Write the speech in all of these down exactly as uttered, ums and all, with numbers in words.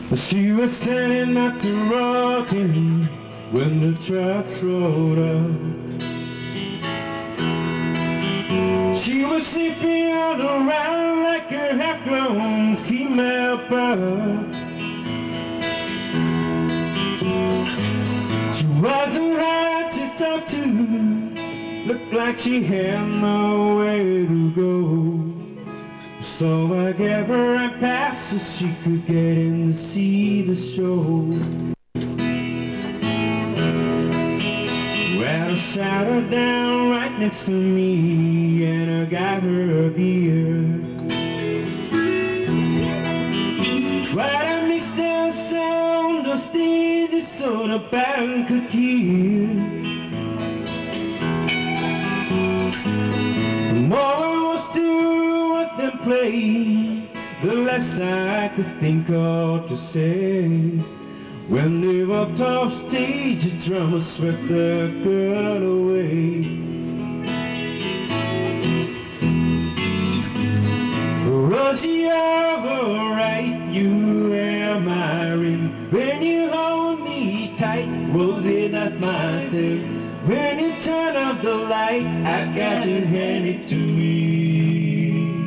She was standing at the rotting when the trucks rolled up. She was sniffing all around like a half-grown female bird. She wasn't hard to talk to, looked like she had nowhere to go. So I gave her a pass so she could get in to see the show. Well, I sat her down right next to me and I got her a beer. Right, I mixed the sound of stages so the band could hear. The more I was to what they played, the less I could think of to say. When they walked off stage, the drummer swept the girl away. Rosie, alright, you wear my ring. When you hold me tight, Rosie, that's my thing. When you turn off the light, I got to hand it to me.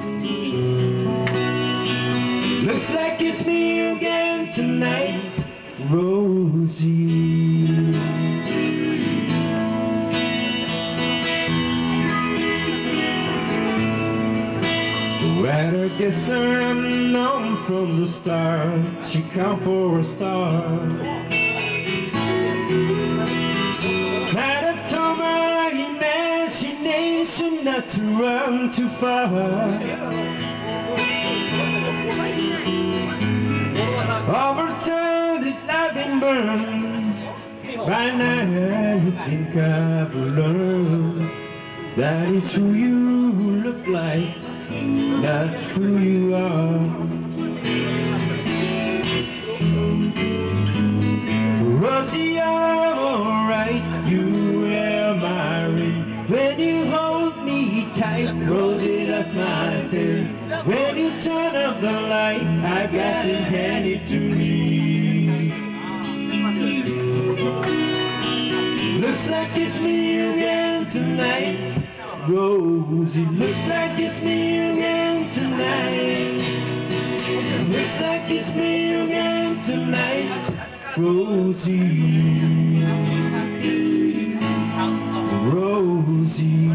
Looks like it's me again tonight, Rosie. Well, I guess I'm known from the start. She come for a star. Had to tell my imagination not to run too far. Over time that I've been burned. By now you think I've learned that it's who you look like, not who you are. Rosie, alright, you wear my ring. When you hold me tight, Rosie, that's my thing. When you turn up the light, I got to hand it to me. Looks like it's me again tonight, Rosie. Looks like it's me again tonight. Looks like it's me again tonight, Rosie. Rosie.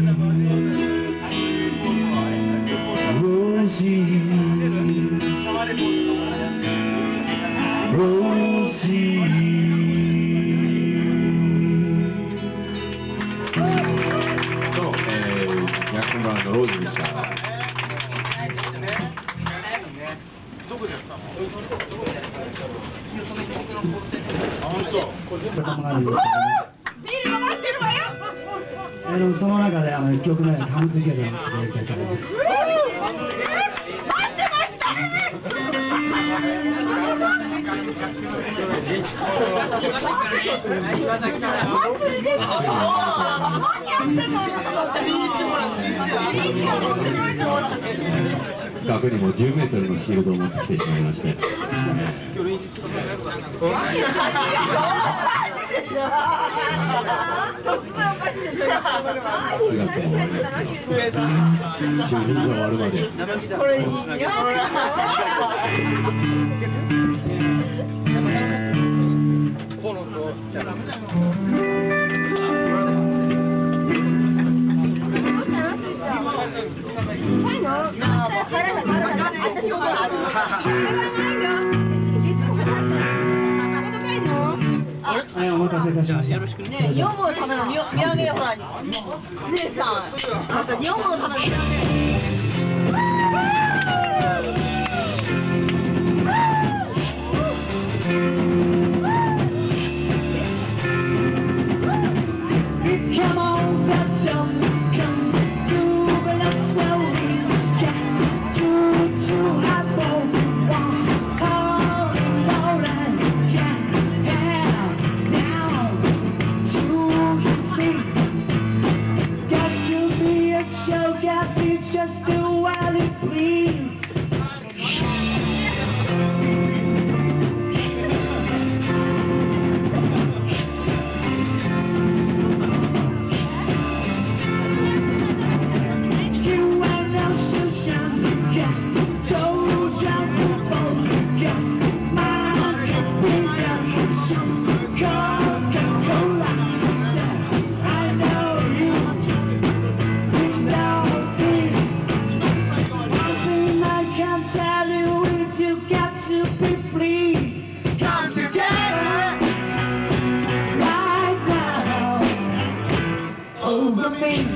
Rosie. Rosie. ジャクソンブラウンのローズでした。どこでやったの？本当。ビールが待ってるわよ。あのその中であの一曲目ハムトゥゲザーの作りたいと思います。待ってました。祭りです。近くにもじゅうメートルのシールドを持ってきてしまいまして、くがつも終わりますけど、就任が終わるまで。はい、お待たせいたしました。ね、日本語のための土産ほら、スエさん、また日本語のための土産。Come on, let's go. Come, you let's go. Two, two, hot boy. Just to be free. Come together right now over me.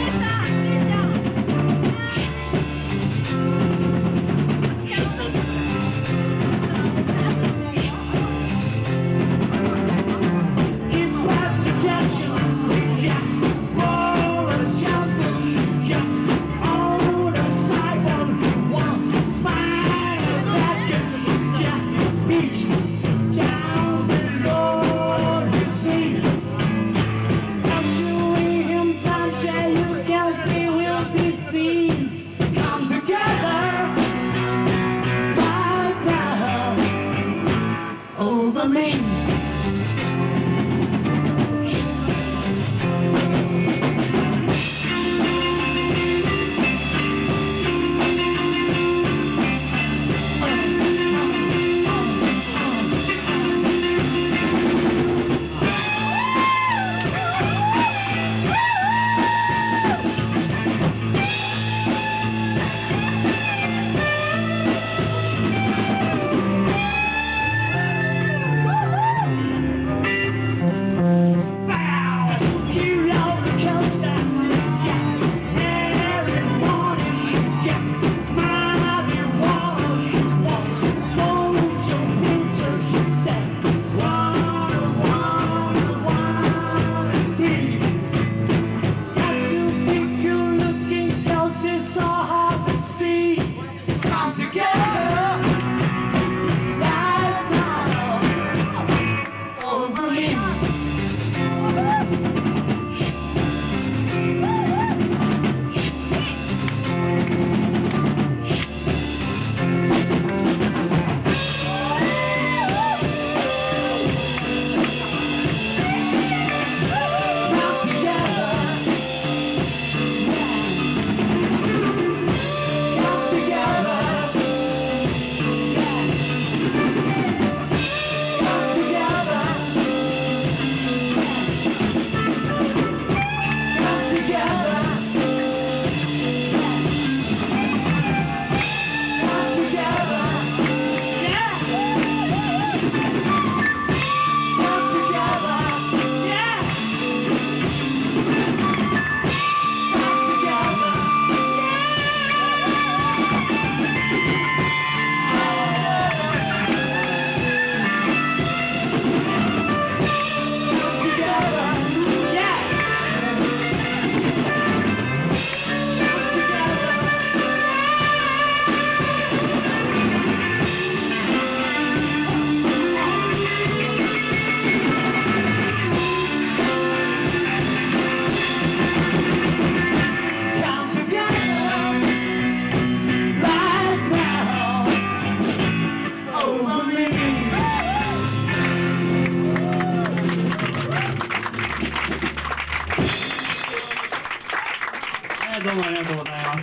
どうもありがとうございます。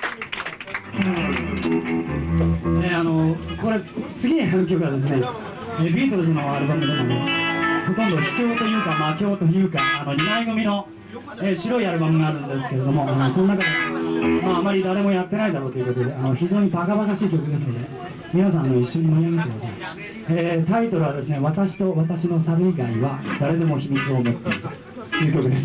えあのこれ次にやる曲はですね、ビートルズのアルバムでもね、ほとんど秘境というか魔境というかあのにまい組の、えー、白いアルバムがあるんですけれども、あのその中で、まあ、あまり誰もやってないだろうということで、あの非常にバカバカしい曲ですので、皆さんの一緒に盛り上げてください。えー、タイトルはですね、私と私の猿以外は誰でも秘密を持っているという曲です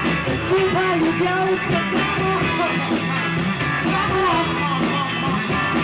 。Come on, come on, come on, come on.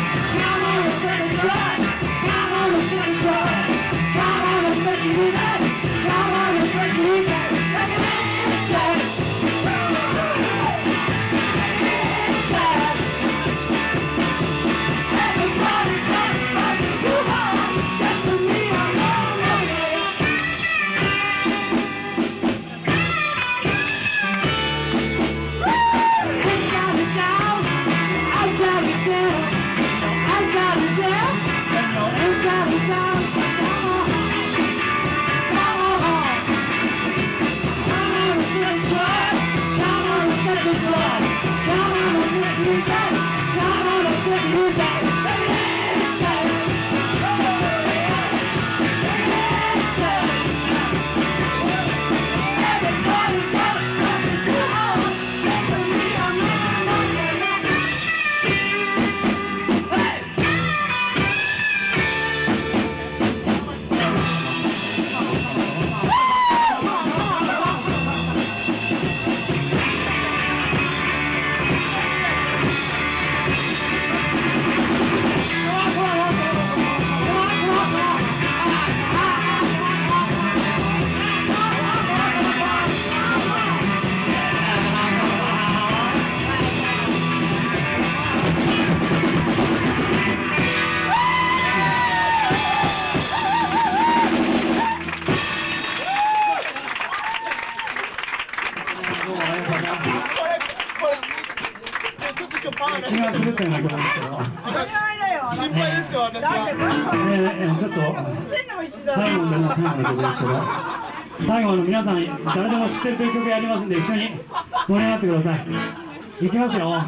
えー、ちょっと最後の最後の曲ですけど、最後の皆さん誰でも知ってるという曲やりますんで、一緒に盛り上がってください。いきますよ。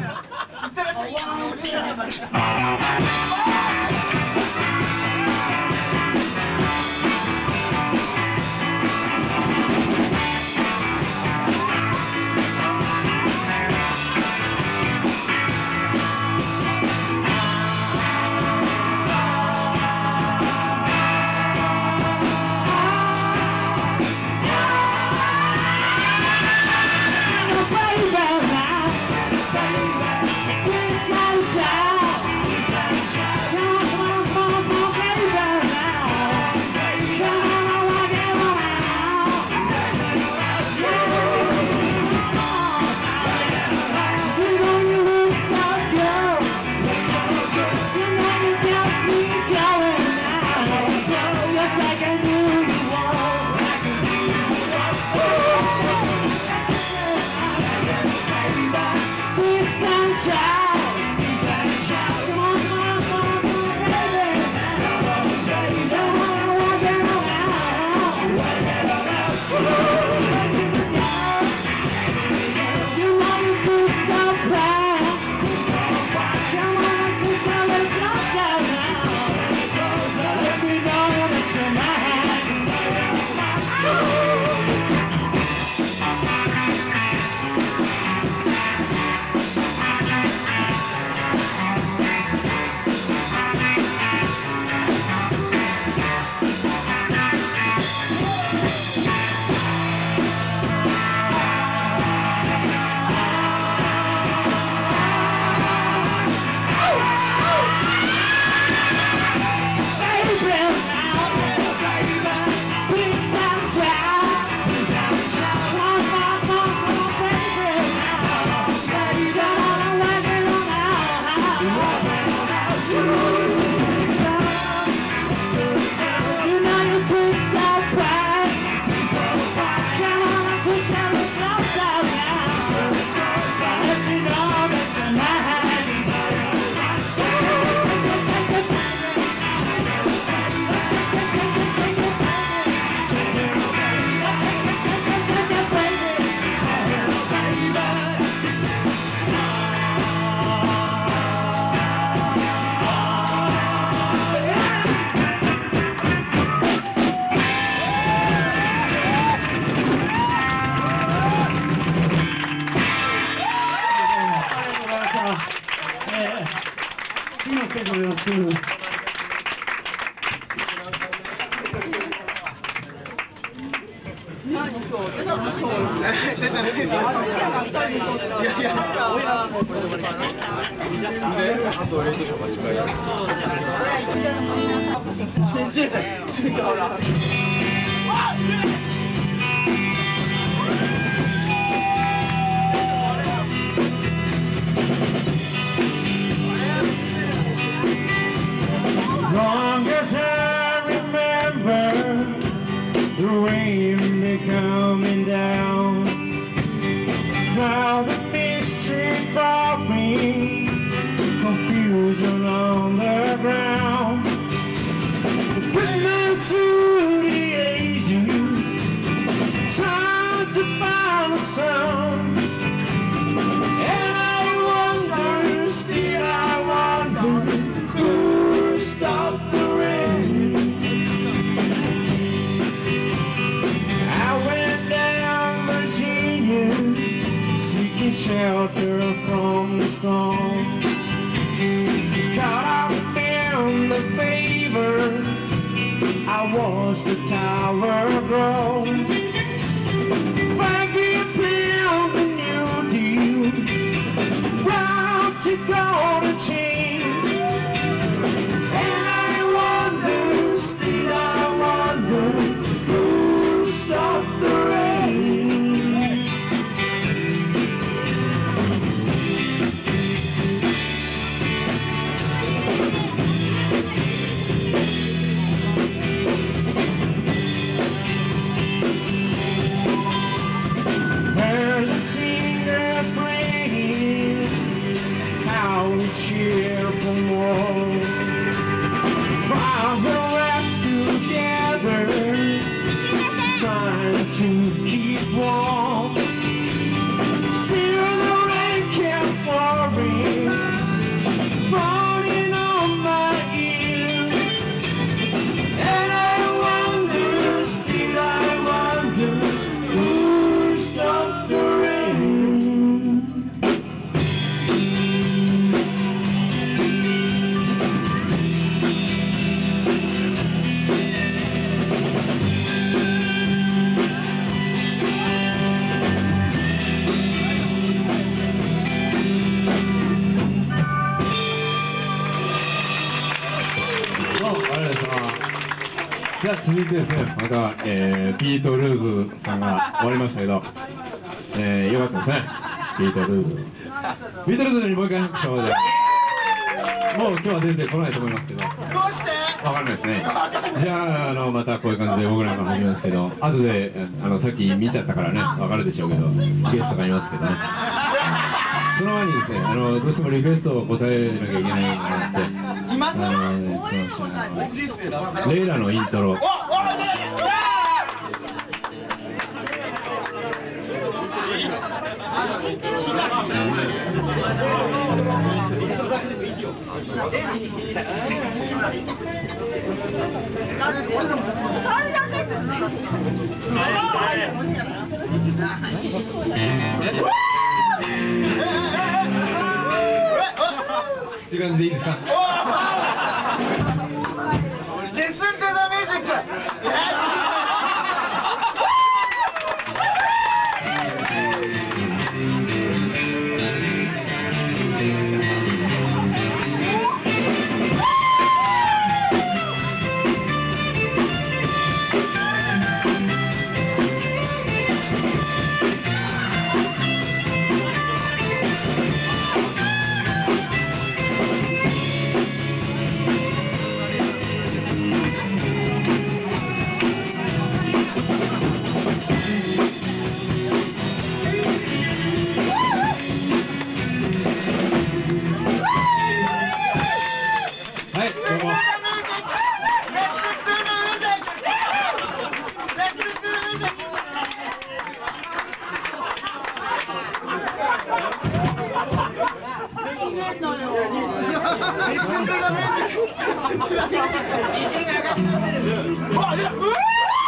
次のステージもよろしく。 Long as I remember the rain be coming down, now the mystery brought me confusion on the ground. Witness through the ages, trying to find a sound, and I wonder, still I wonder, who stopped the rain. I went down Virginia, seeking shelter from the storm. Caught up in the favor, I watched the tower grow. Frankie built a new deal, round to golden chains, and I wonder, still I wonder, who stopped the rain. がとうございました。じゃあ続いてですね、また、えー、ビートルーズさんが終わりましたけど、えー、よかったですね、ビートルーズ。ビートルーズにもう一回拍手を。もう今日は出てこないと思いますけど。どうしてわかんないですね。じゃあ、あのまたこういう感じで僕らが始めますけど、後であのさっき見ちゃったからね、わかるでしょうけど、ゲストがいますけどね。その前にですね、あのどうしてもリクエストを答えなきゃいけないのがあって、あのそのレイラのイントロ。っていう感じでいいですか。 Listen to the music. Listen to the music. Listen to the music.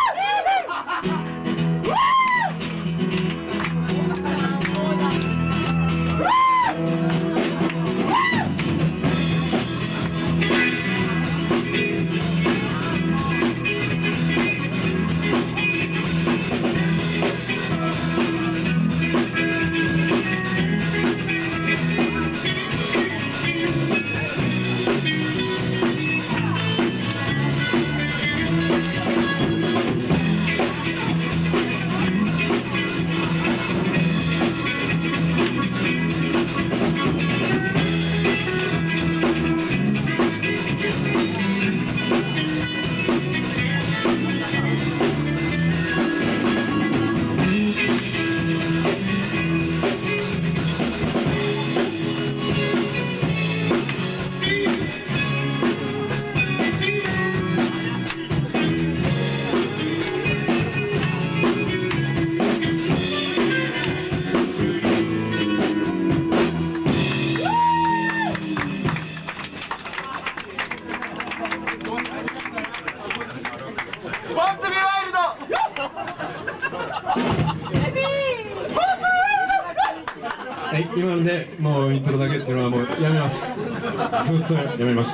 はい、今のでもうイントロだけっていうのはもうやめます。ずっとやめます。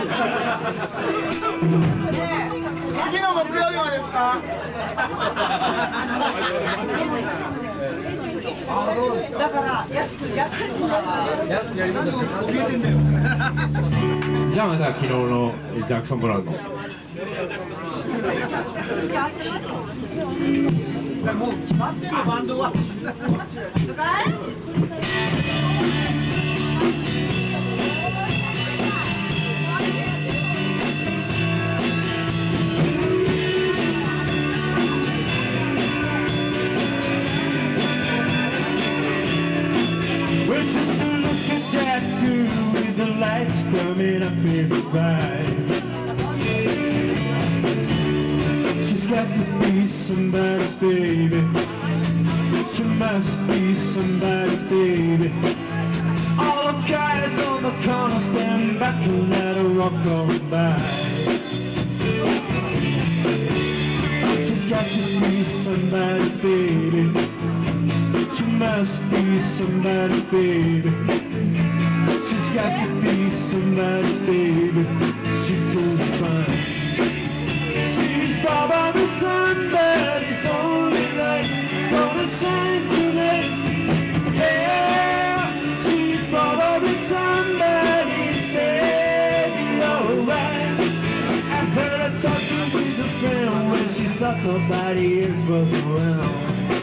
次の木曜日はですか？だから安く安く安くやりますよ。 じゃあまた昨日のジャクソン・ブラウンの。 もう決まってるバンドは。 Well, just to look at that girl with the lights coming up in her eyes. She's got to be somebody's baby. She must be somebody's baby. All the guys on the corner stand back and let her rock on by. She's got to be somebody's baby. She must be somebody's baby. She's got to be somebody's baby. She's so fine. She's probably somebody's only light, gonna shine tonight. Yeah, she's probably somebody's baby, alright. thought nobody else was around.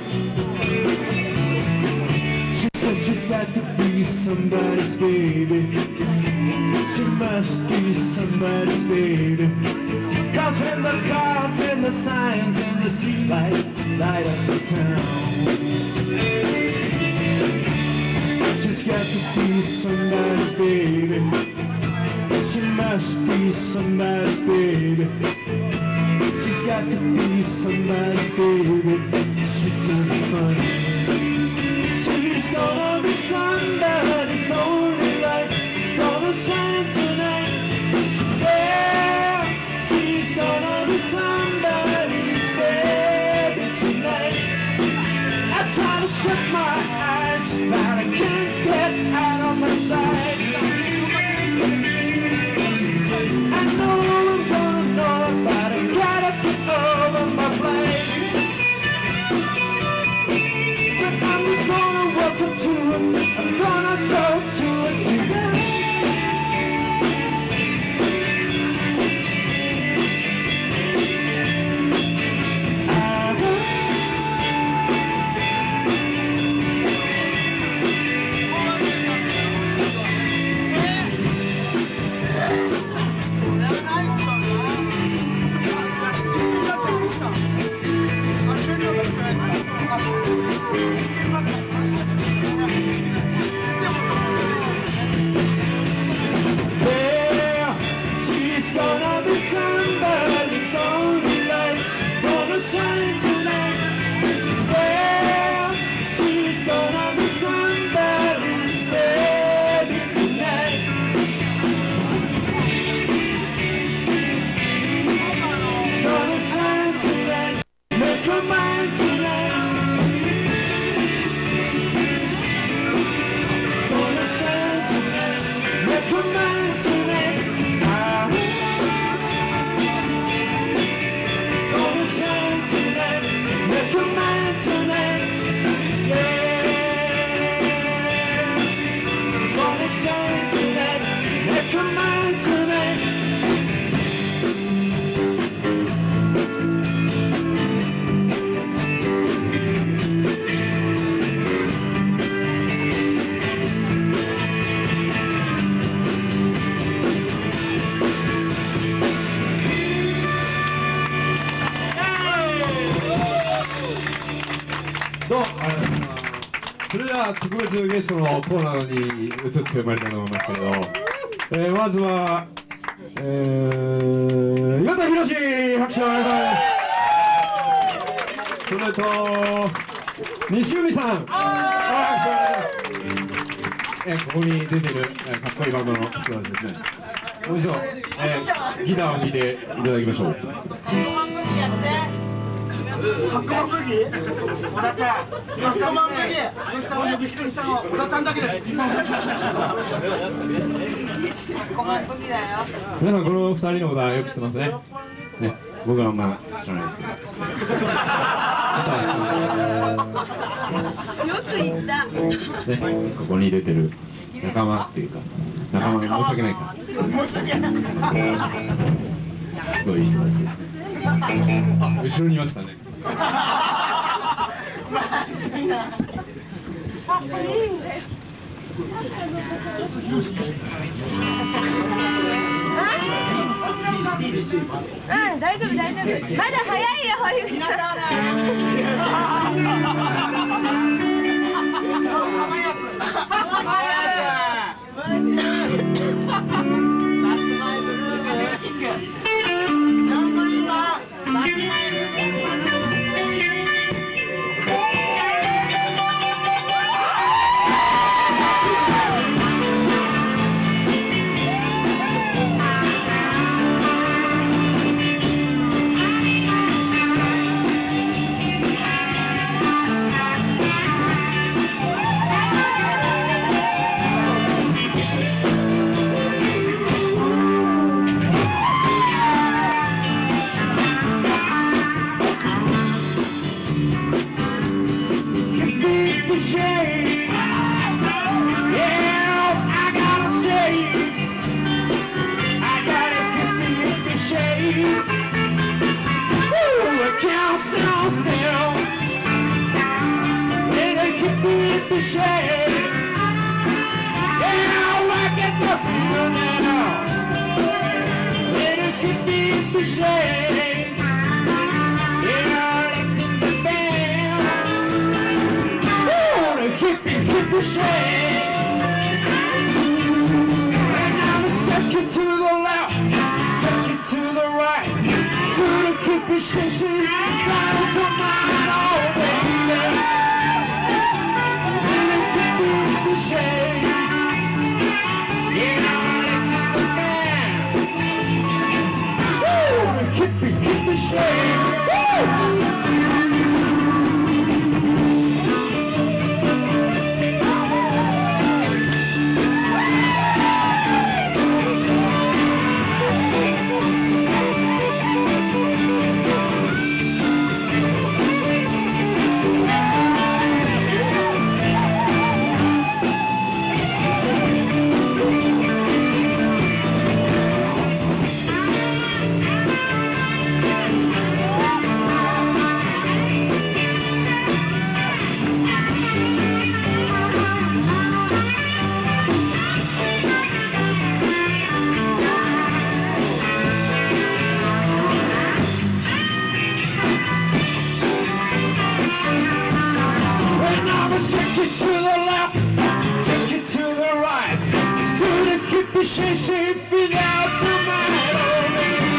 She said she's got to be somebody's baby. She must be somebody's baby. Cause when the cars and the signs and the streetlight light up the town, she's got to be somebody's baby. She must be somebody's baby. She's got to be somebody's baby. She's so funny. She's gonna be somebody's only light, gonna shine tonight. Yeah, she's gonna be somebody's baby tonight. I try to shut my eyes, but I can't get out of my sight. I know I'm gonna know, but I gotta get over my flight. But I'm just gonna welcome to it, I'm gonna talk to it today.特別ゲストのコーナーに移ってまいりたいと思いますけれど、えー、まずは、えー、岩田寛、拍手をお願いします。それと西海さん、拍手をお願いします。えー、ここに出てる、えー、かっこいいバンドの人たちですね。もう一度、えー、ギターを弾いていただきましょう。カッコマンブギー？小田ちゃん、カッコマンブギー。呼び捨てしたの小田ちゃんだけです。カッコマンブギーだよ。皆さんこの二人のことはよく知ってますね。ね、僕はあんま知らないですけど。ことは知ってますよ。よく言った。ね、ここに出てる仲間っていうか、仲間が申し訳ないか。申し訳ない。すごいいい人たちですね。あ、後ろにいましたね。まずいな。うん、大丈夫大丈夫。まだ早いよ、堀口さOoh, I can't shade. Yeah, I get the feel now. Little hippie shade. Yeah, it's in the band. Oh, the hippie hippie shade. And I'm a second to the left, second to the right. To the hippie shade, down to mine, oh baby. Little hippie hippie shade. Hippie, hippie shade. Shake it to the left, shake it to the right. To the hippie shake, shake it out tonight, oh baby.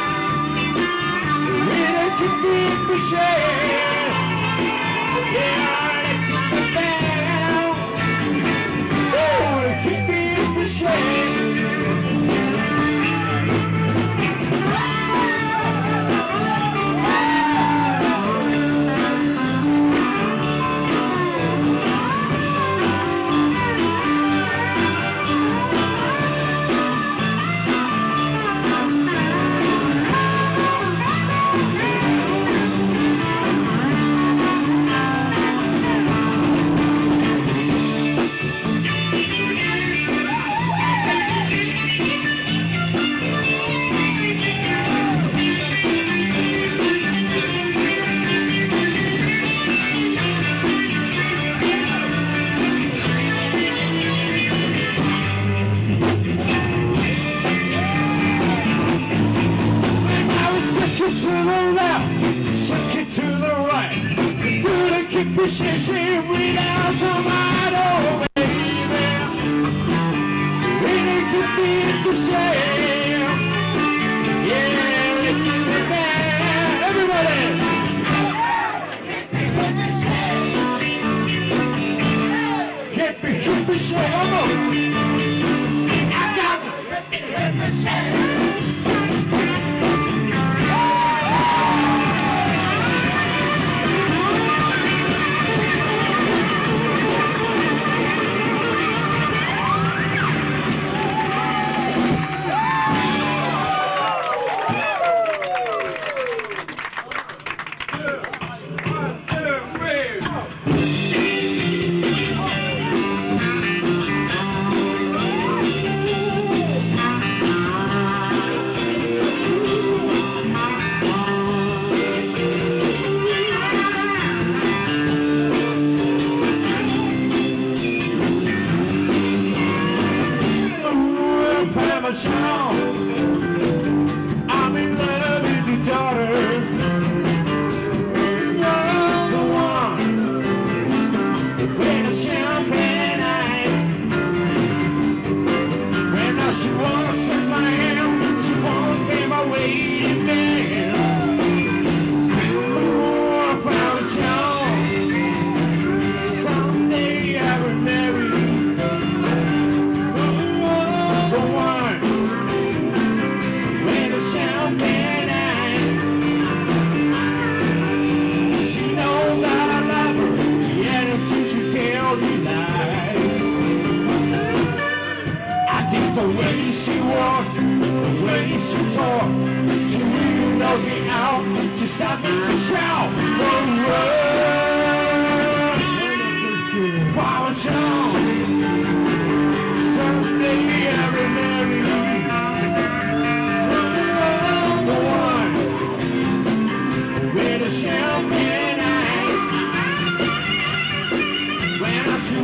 With a hippie hippie shake. Yeah, it's in the band. Oh, the hippie hippie shake. To the left, shake it to the right. To the hippie shake, shake it out tonight, oh baby. With a hippie hippie shake. Yeah, it's in the band. Everybody. Hippie hippie shake, oh no. I got the hippie hippie shake. I'm in love with your daughter. You're the one with the champagne eyes. When now she walks in my hand, she won't be my waiting man. Oh, I found a charm. Someday I will marry you. The way she walks, the way she talks, she really knows me out. She stopped me to shout, run, run, follow John. Someday I will marry you. The one with the champagne eyes. When I see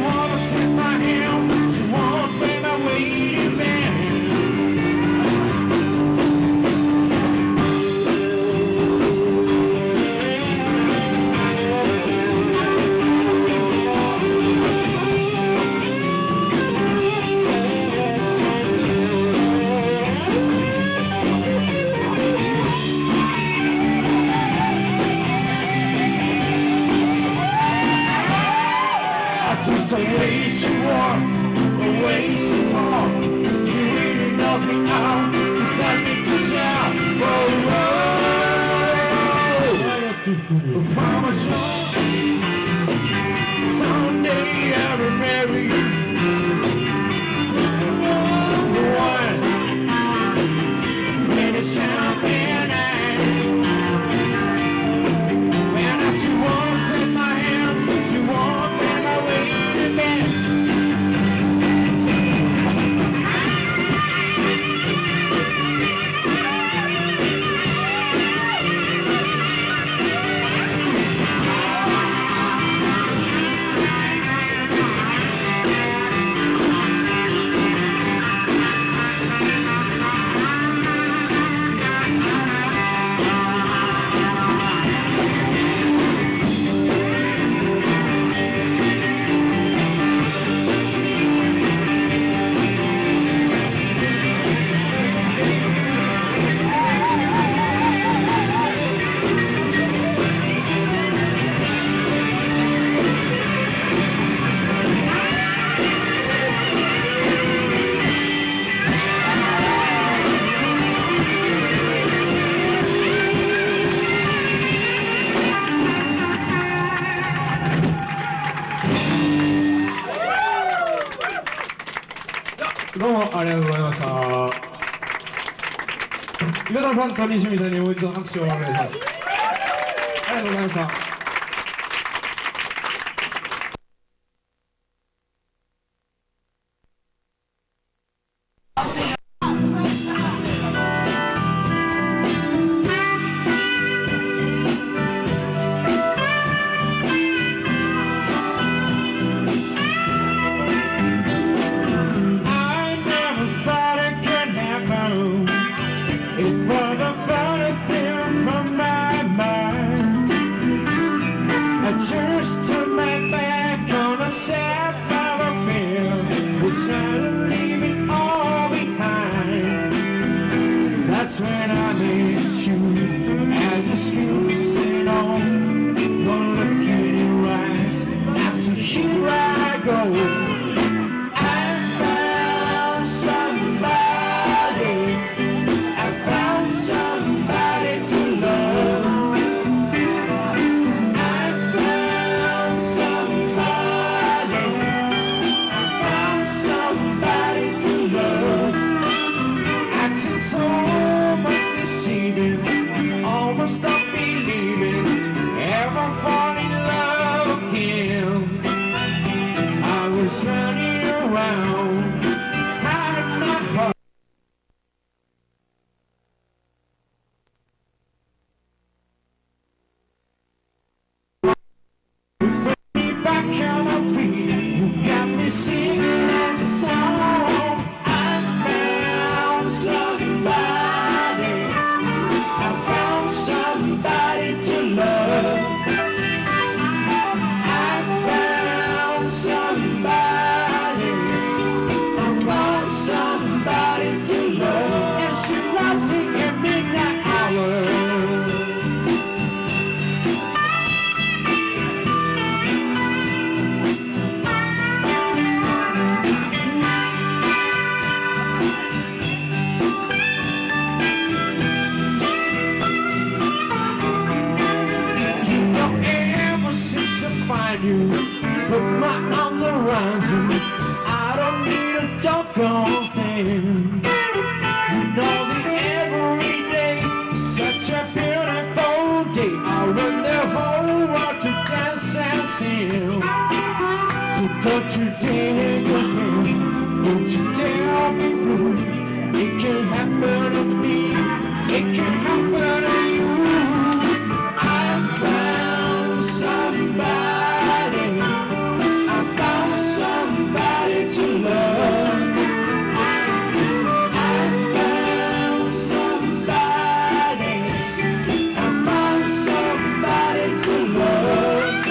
ありがとうございました。岩田さん、谷清水さんにもう一度拍手をお願いします。ありがとうございました。That's when I met you, as you still sit on, gonna look in your eyes, now so here I go. I found somebody, I found somebody to love. I found somebody, I found somebody to love. Acting so almost unbelieving, ever fall in love again. I was running around, hiding my heart. Put me back on my feet, you got me singing that song. I found somebody, somebody to love. I found somebody, I found somebody to love. And she loves it at midnight hour. You put my arms around you, I don't need a doggone thing. You know that every day is such a beautiful day. I want the whole world to dance and sing. So don't you dare go home, don't you dare be blue. It can happen to me, it can happen to you. I found somebody, to love. I found somebody, I found somebody to love.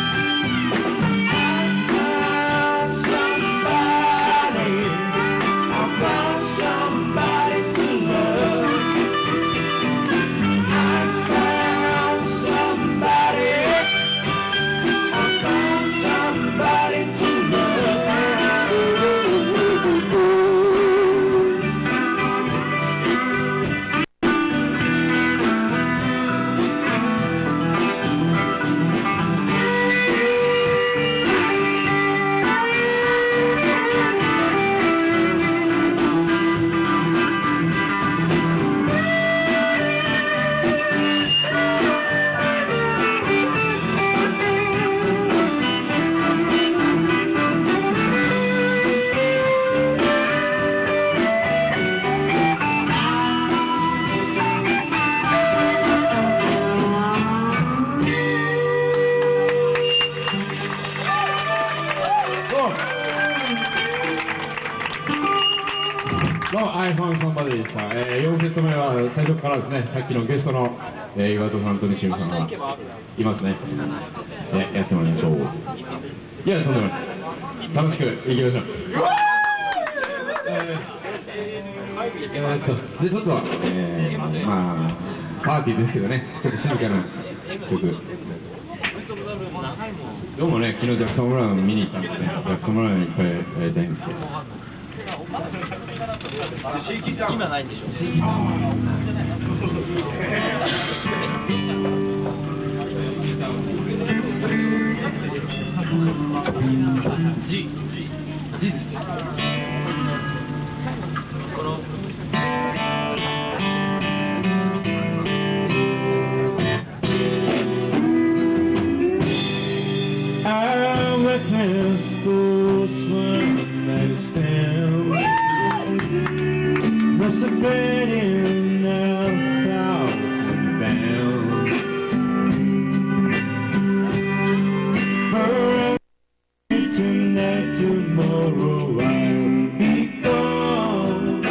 I found somebody, I found somebody to love. I found somebody, I found somebody to love. I found somebody でした、えー、よんセット目は最初からですね、さっきのゲストの、えー、岩田さんと西見さんがいますね、えー、やってもらいましょう。いや、とんでもない、楽しくいきましょう。えーえー、っとじゃあちょっと、えー、まあパーティーですけどね、ちょっと静かな曲。どうもね、昨日ジャクソン・ブラウン見に行ったんでね、ジャクソン・ブラウンいっぱいやりたいんですよ。今ないんでしょう。G、G です。 just one night stand. Must have played in a thousand bands. But tonight, tomorrow I'll be gone.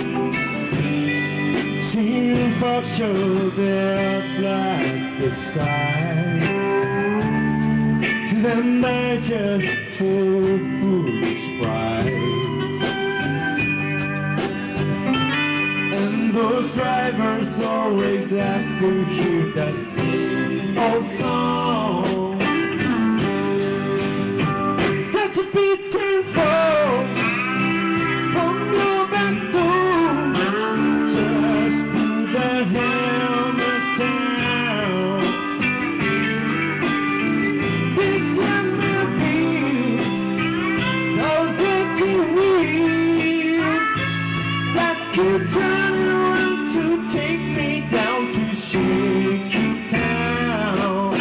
Seeing folks show their black beside. To them I just full of foolish pride. And those drivers always ask to hear that same old song. Such a beautiful from your back door. Just put that helmet down. This young man feels no dirty wheel that could turn around to take me down to Shaky Town.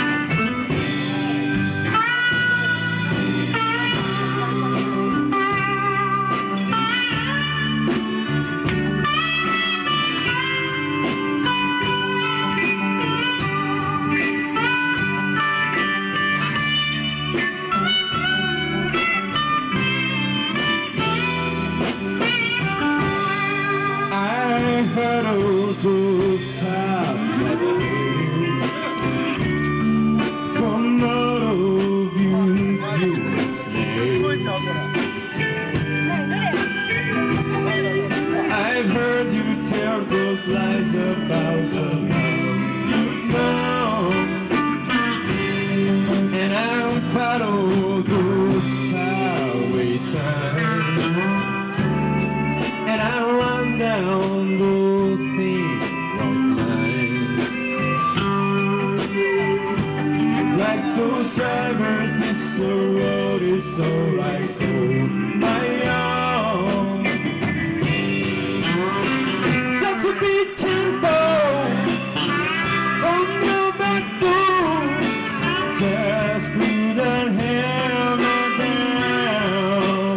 I heard all those half-black tales from all of you, you slaves. I've heard you tell those lies about the love you've known, and I'll follow those highway signs, and I'll run down those thin rock lines. Like those drivers, this road is so like oh my own. Such a big tempo from your back door. Just put that hammer down.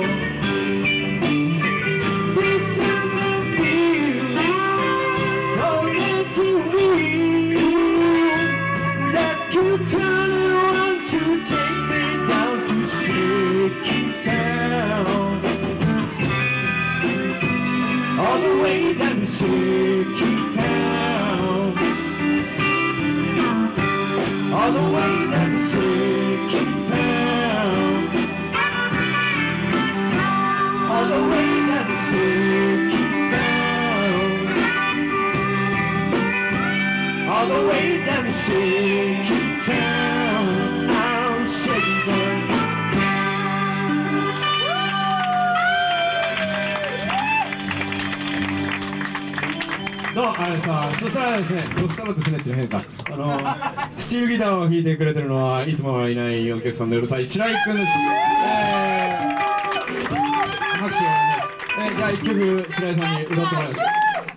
This is the feel, no need to wheel that you turn around to take me down to Shaky Town. All the way down to Shaky Town. All the way down to Shaky Town. All the way down to Shaky Town. All the way down to Shaky Town. I'm shaking down. どうもあれさそしたらですねそしたらですねっていう変かあのスチールギターを弾いてくれてるのはいつもはいないお客さんのうるさい白井くんです、えー、拍手をお願いします、えー、じゃあ一曲白井さんに歌ってもらいます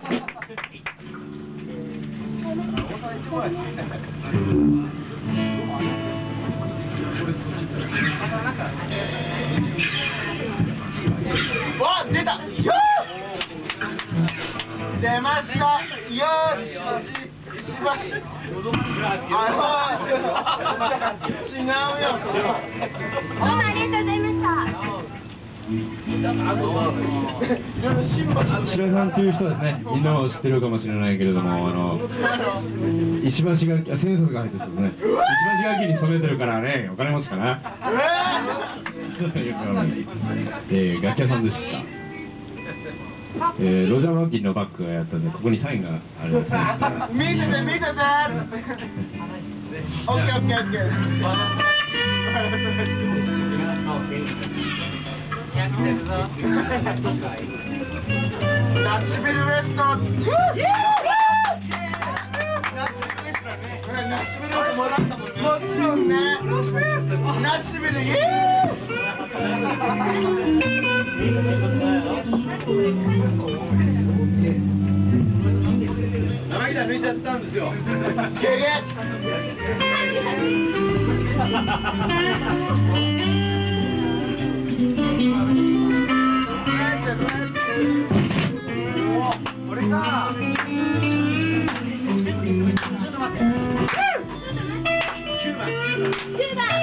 わ出たよ出ましたよー石橋石橋あの違うよありがとうございました。 白井さんという人はですねみんなも知ってるかもしれないけれどもあの石橋楽器千円札が入ってるんですね石橋楽器に勤めてるからねお金持ちかなえー、楽器屋さんでした、えー、ロジャー・マーキンのバッグがやったんでここにサインがあるんですね見せて見せてオッケーオッケーオッケーナッシュビルウエストナッシュビルウエストもらったもんねもちろんねナッシュビルイエーイ生ギター抜いちゃったんですよ。 ゲゲ俺か。ちょっと待って。きゅうばん。 きゅうばん。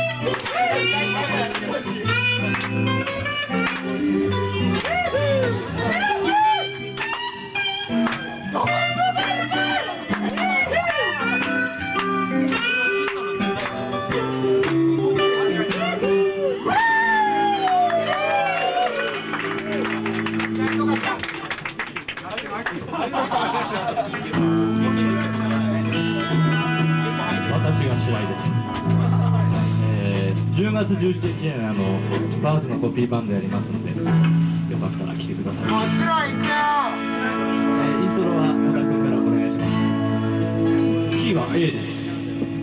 私が白井です。えー、じゅうがつじゅうしちにちにあのバーズのコピーバンドやりますので、よかったら来てください。 もちろん行くよ。 えー、イントロは小田君からお願いします。キーは A です。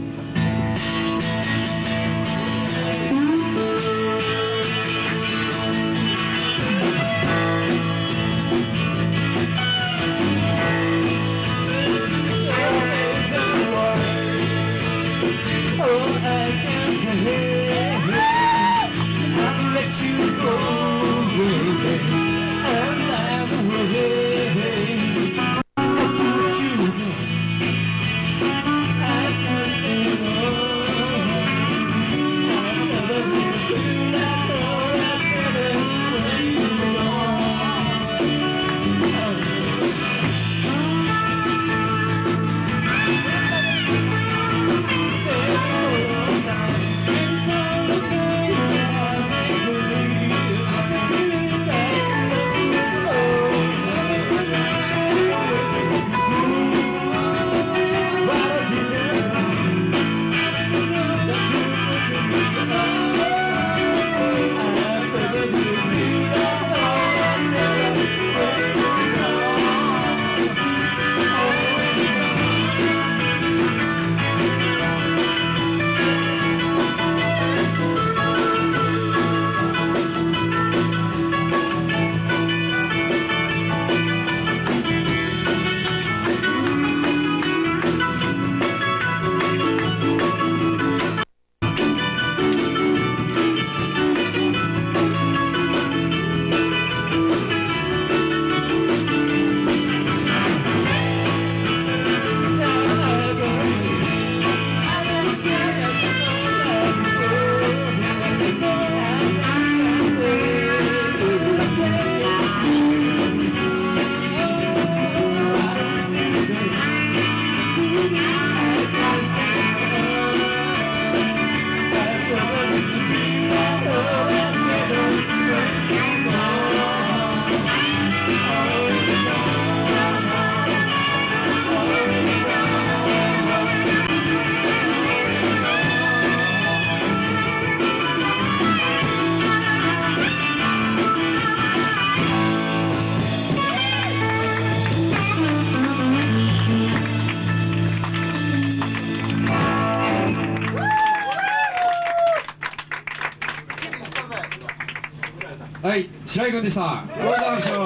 はい、白井君でした。どうぞでしょう。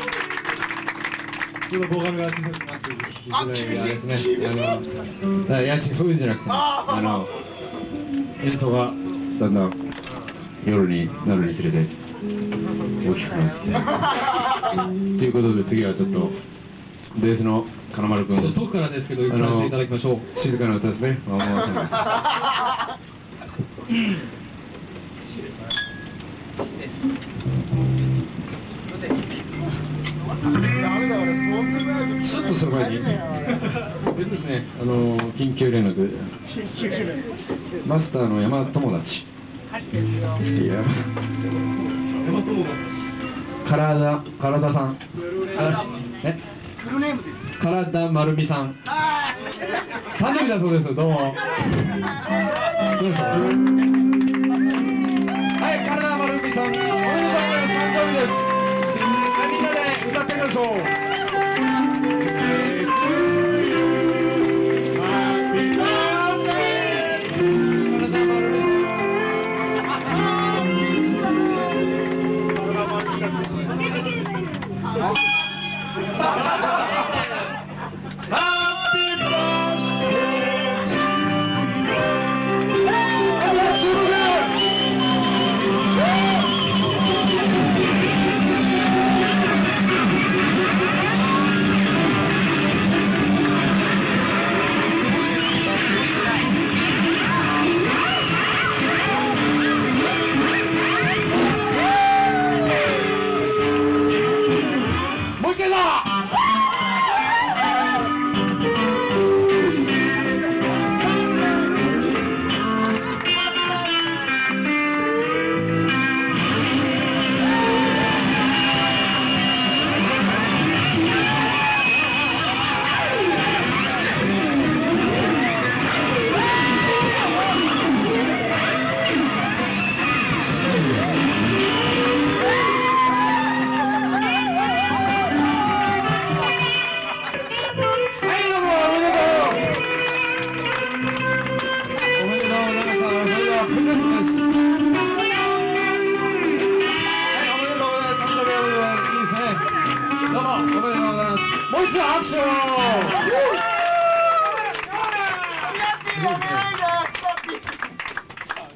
ちょっとボーカルが小さくなっているぐらいがですね。あの、いや、そういうんじゃなくてね、あの演奏がだんだん夜になるにつれて大きくなってきて。ということで次はちょっとベースの金丸君です。 僕からですけど、歌わせていただきましょう。 静かな歌ですね。まあまあちょっとその前にえっとですね、あの緊急連絡マスターの山友達、いや山友達体体さんえ体丸美さん誕生日だそうです。どうもどうでした。はい、体丸美さんおめでとうございます。誕生日です。みんなで歌ってみましょう。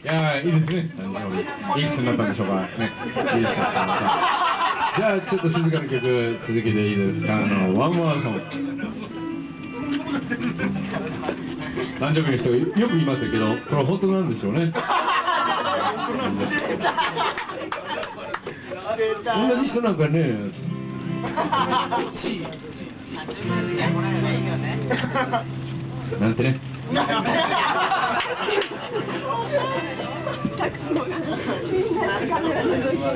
いやーいいですね誕生日いくつになったんでしょうかねいいですかまたじゃあちょっと静かな曲続けていいですかあのワンモアソング誕生日の人よく言いますけどこれ本当なんでしょうね同じ人なんかねなんてねタクシーがみんなしてカメラ覗いてるんだ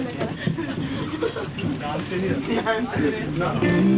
から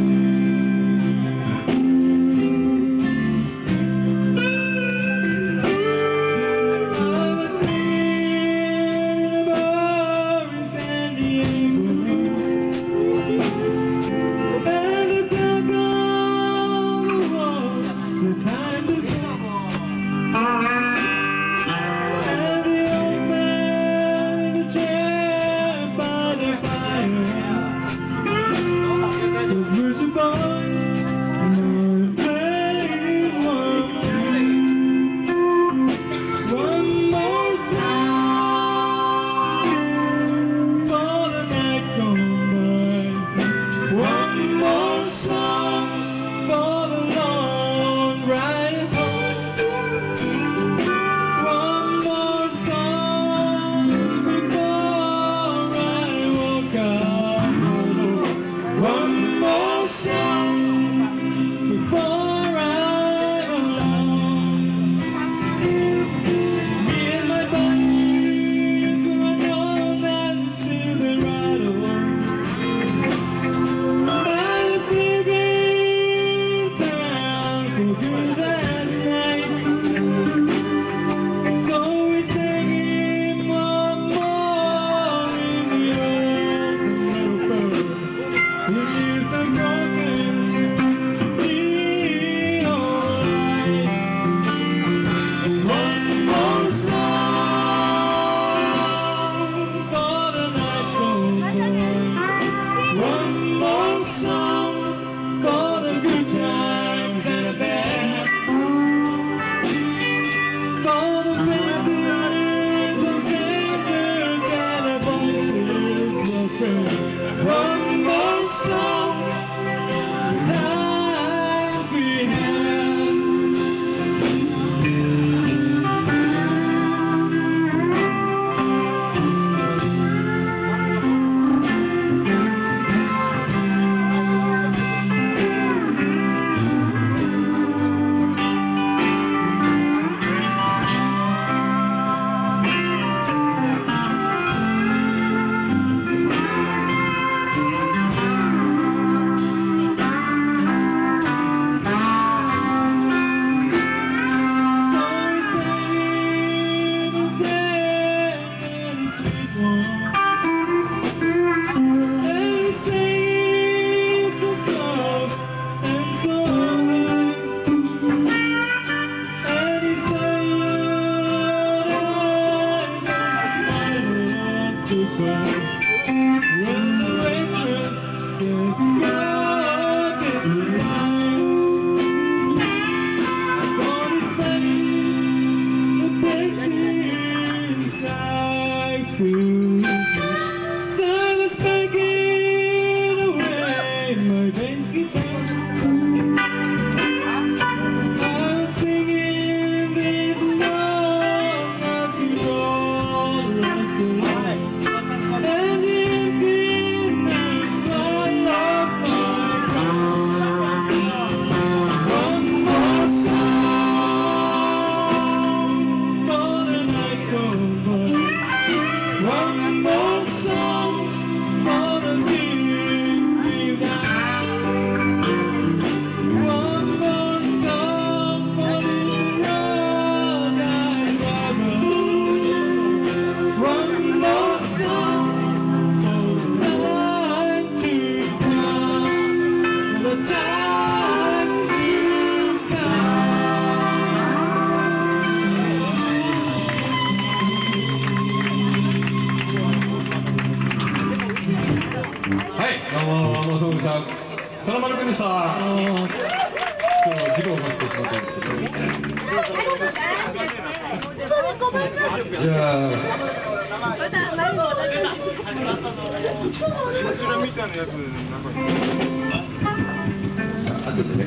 金丸君でした。今日は事故を起こしてしまったんですけど。 じゃあ後でね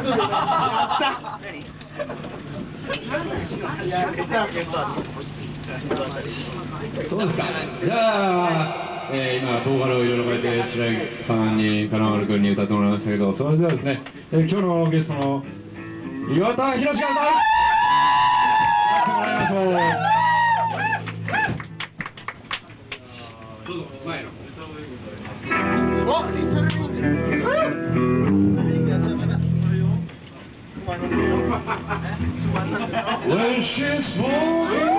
そうですか。じゃあ、えー、今ボーカルをいろいろ変えて白井さんに金丸君に歌ってもらいましたけど、それではですね、えー、今日のゲストの岩田寛が歌ってもらいましょう。どうぞ前の。 お、リトルミング。 When she's walking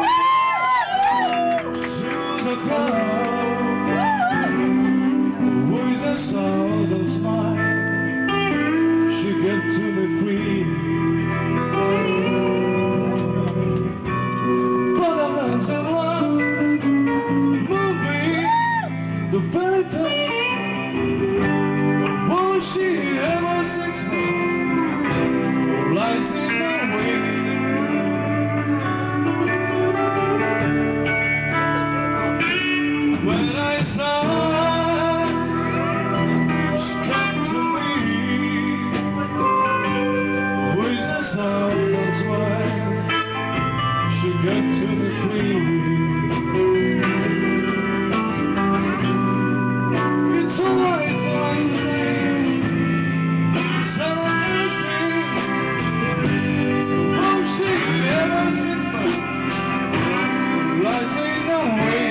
through the crowd with a thousand smiles, she get to me free. But I'm not in love, moving the fairy tale. Won't she ever sings me, lies in the way. When I saw she came to me with a thousand smiles, she got to me free. It's alright, it's alright to say, it's alright to say. Oh, she ever since my lies in the way.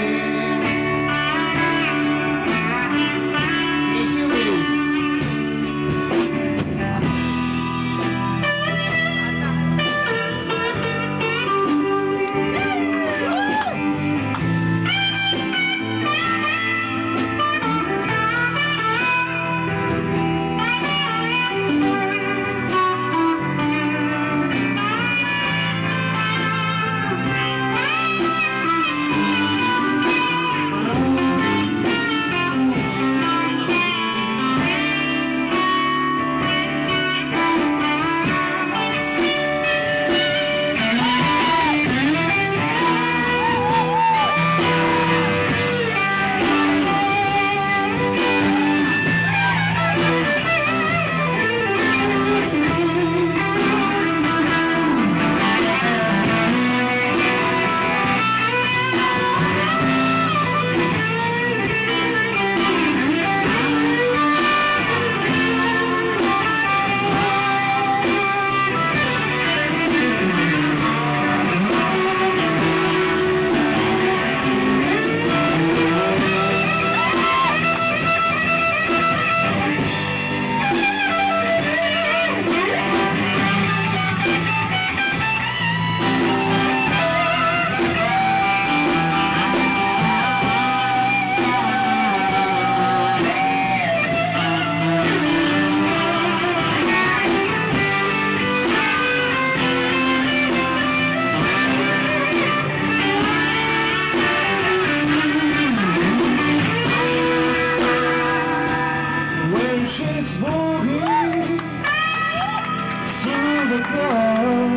She's walking through the crowd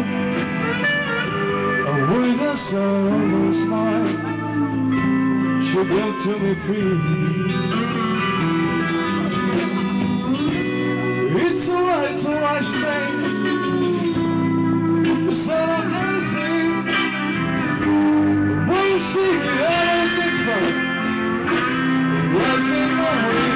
with a soft smile, she got to me free. It's alright, it's alright, she say, it's alright, anything. Won't she ever six months, rising my way.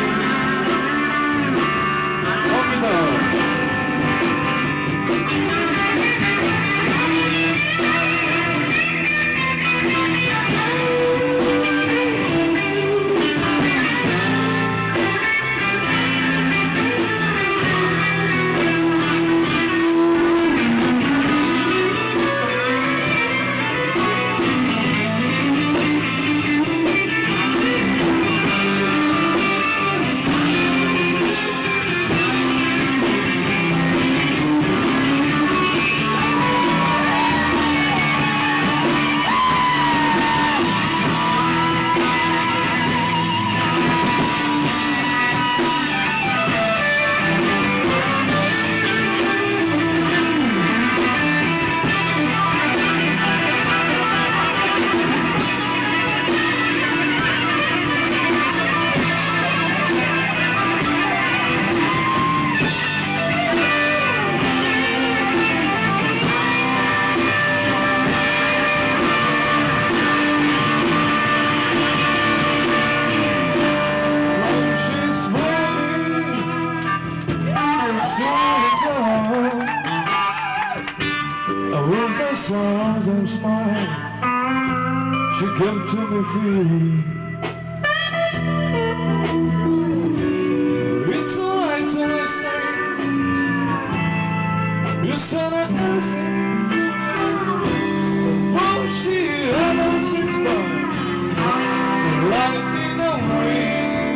Once I saw them smile, she kept to me free. It's alright to listen, you said I listen. Oh, she ever since born lies in a way.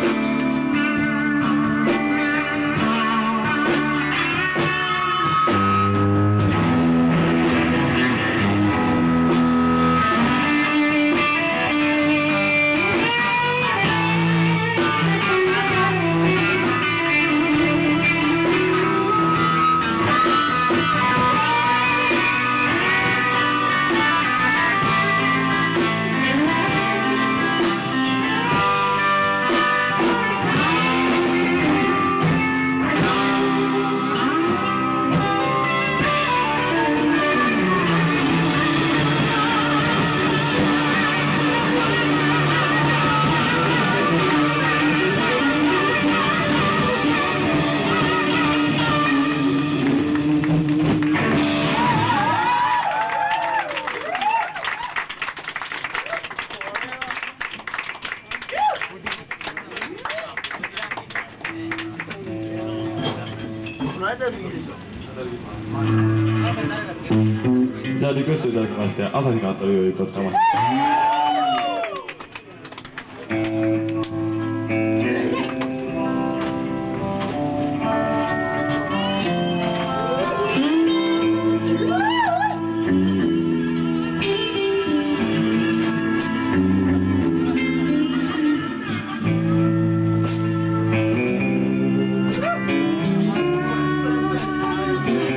じゃあリクエストいただきまして朝日のあたりを一発かまして。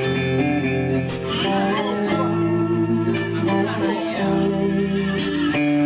「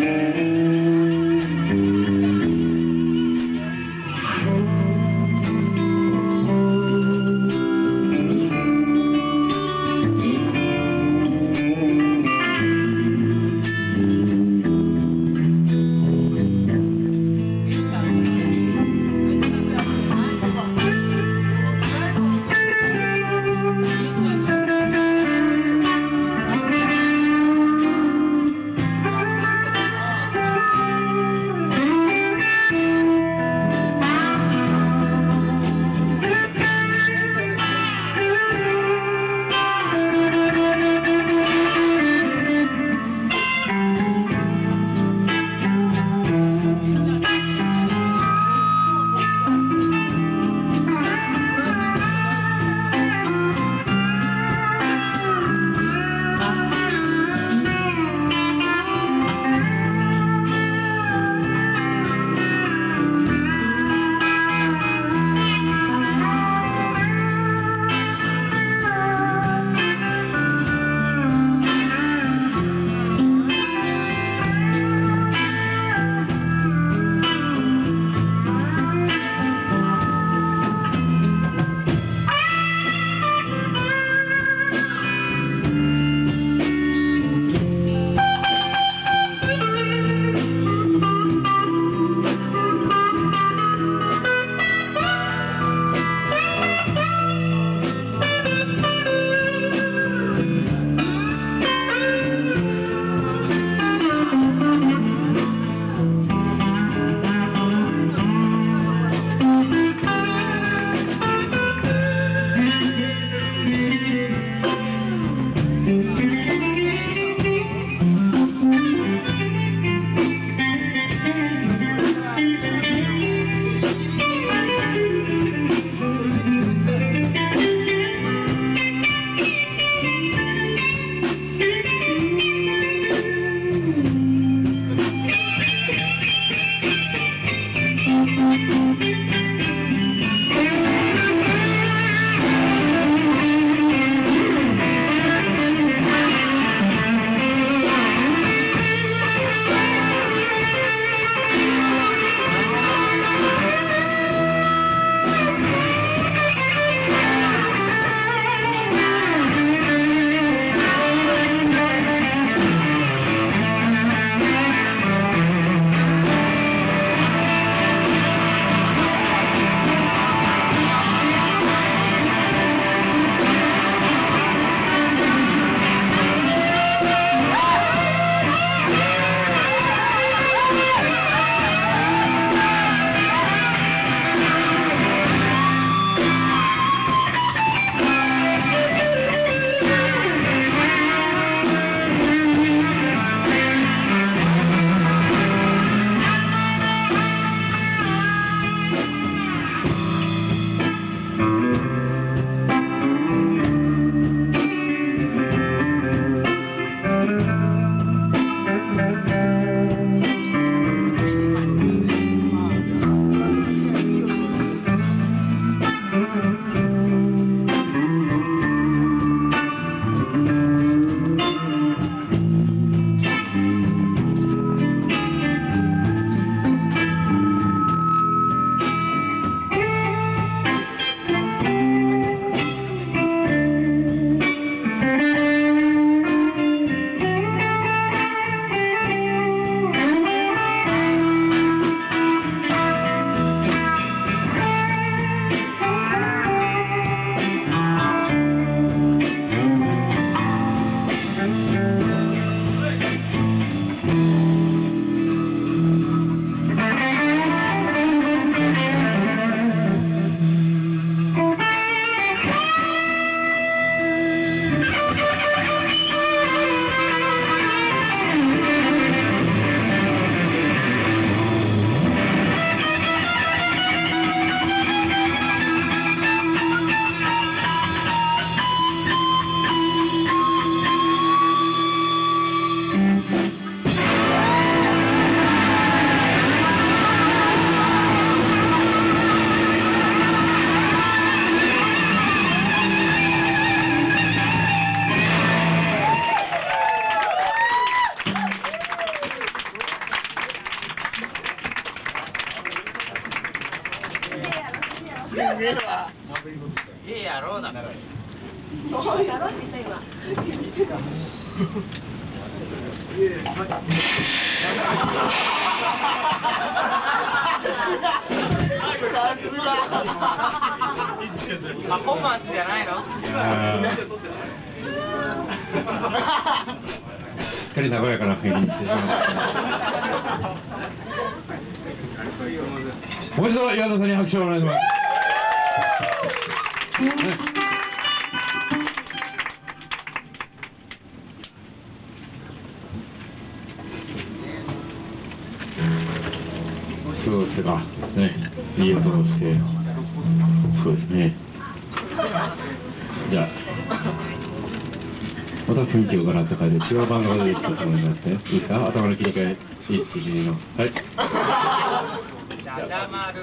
パフォーマンスじゃないの？ すっかり和やかな雰囲気にしてしまった。もう一度岩田さんに拍手をお願いします。ね、そうですが、ね、いい音をして、そうですね。じゃあ、また雰囲気をガラッと変えて違うバンドが出てきたつもりになっていいですか？頭の切り替え、いち、にの、はい。 じゃじゃ丸。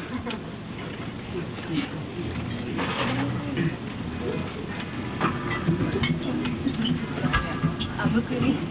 あぶくり。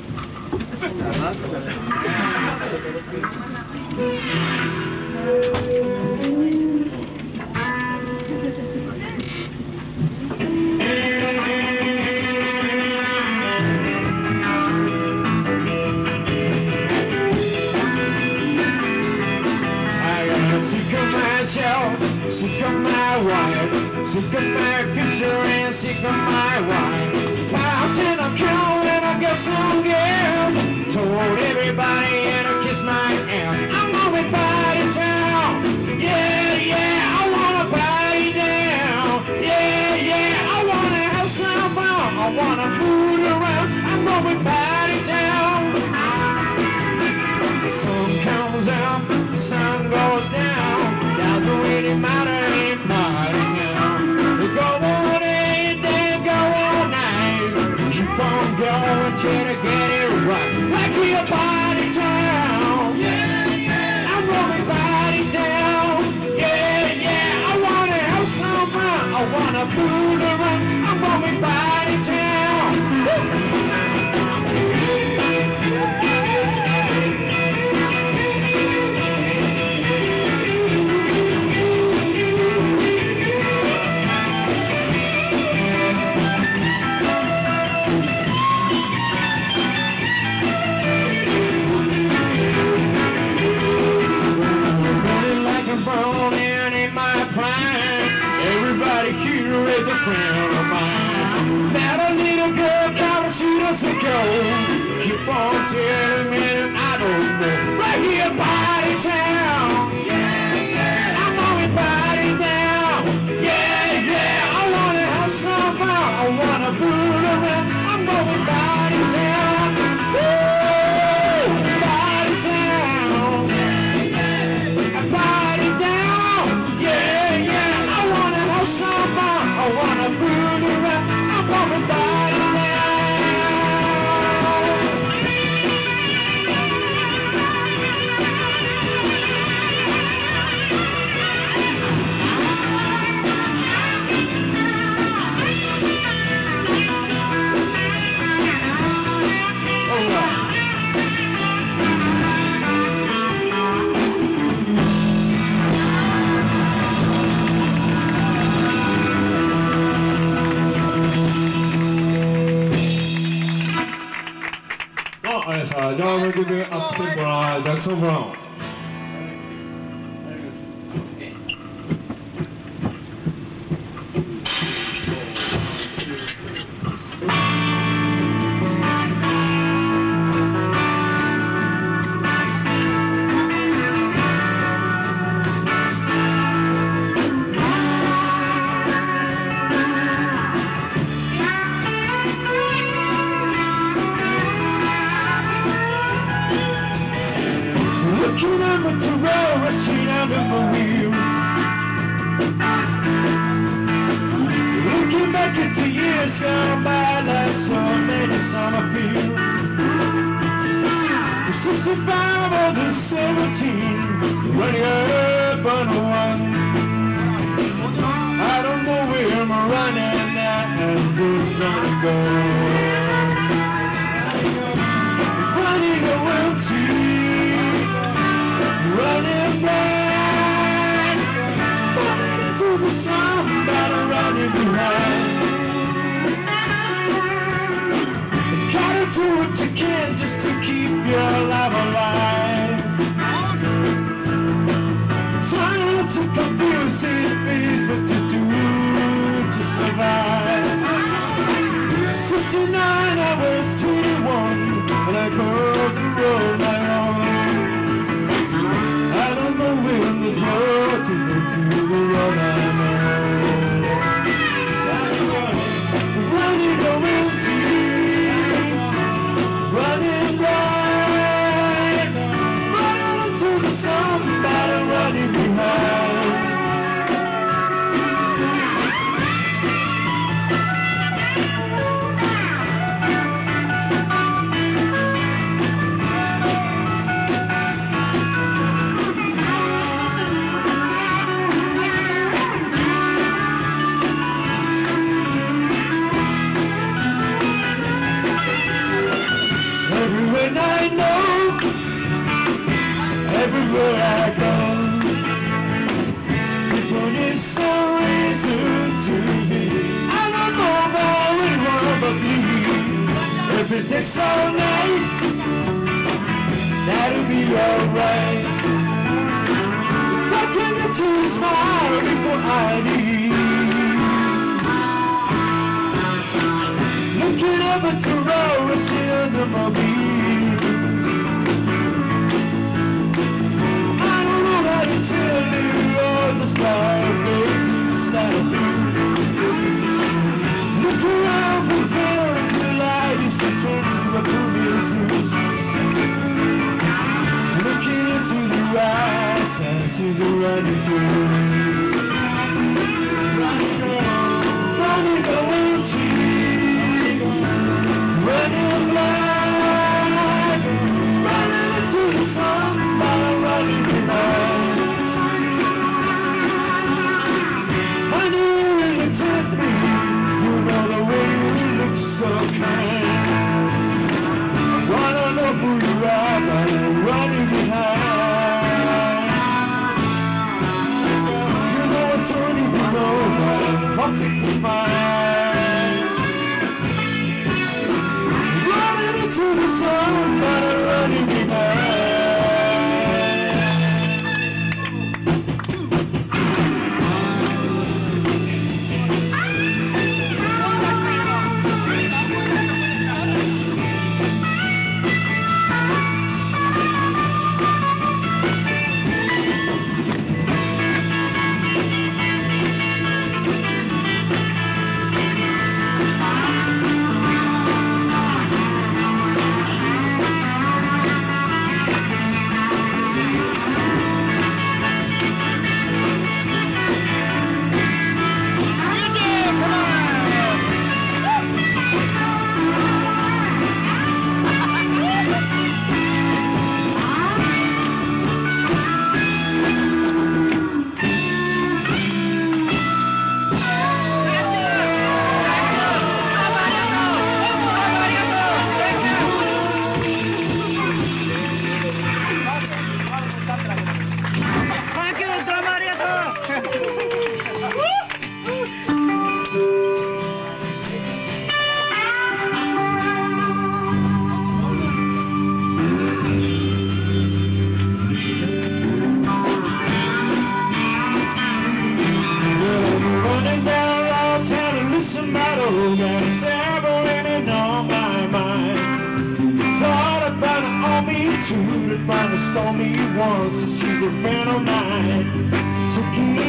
Sick of my wife, sick of my future and sick of my wife. Mountain I'm counting, I got some girls. Told everybody and I kiss my hand. I'm going party town. Yeah, yeah, I wanna party down. Yeah, yeah, I wanna have some fun. I wanna move around. I'm going party town. The sun comes out, the sun goes down. Doesn't really matter in party town. We go all day, then go all night. Keep on going till to get it right. Like we a party town. Yeah, yeah. I'm rolling party town. Yeah, yeah. I wanna have some fun. I wanna fool around. I'm rolling party town. Woo. Here is a friend of mine. That a little girl called she doesn't go. Keep on telling me that I don't know. Right here, party town. Yeah, yeah. I'm going party down. Yeah, yeah. I wanna have some fun. I wanna fool around. I'm going party down. Woo! Party town. Yeah, yeah. Party down. Yeah, yeah. I wanna have some fun. I wanna fool around, I'm going party now. 자, 자, 오늘 그 앞템포나 잭슨 브라운. Looking up at the road, rushing under the wheels. Looking back at the years gone by like so many summer fields. sixty-five or the seventeen, running up on one. I don't know where I'm running now, I'm just gonna go. Running around you. Running back, running into the sun, but I'm running behind. what you can just to keep your life alive. Trying to confuse it, face what you do to survive. sixty-nine hours, twenty-one, and I called the road my own. I don't know when the road to go to the road I know. Running, going deep, running blind, running into the somebody running behind. Everywhere I know, everywhere I go, people need some reason to be. I don't know about anyone but me. If it takes all night, that'll be alright. If I can get you to smile before I leave. Looking up at the road, rushing under my wheels. I don't know how to tell you all just how it feels, how it feels. Look around for feelings that I used to turn to the previous room. Looking into the eyes and see the running through. Running, going cheap, running blind, running into the sun, but I'm running behind. Honey, you look at me, you know the way you look so kind. Wanna know who you are, but I'm running behind. You know I'm turning below, but I'm hoping to find. Running into the sun, but I'm running behind. Got Sabrina on my mind. Thought I found her on me too, that finally stole me once, so she's a friend of mine. Took it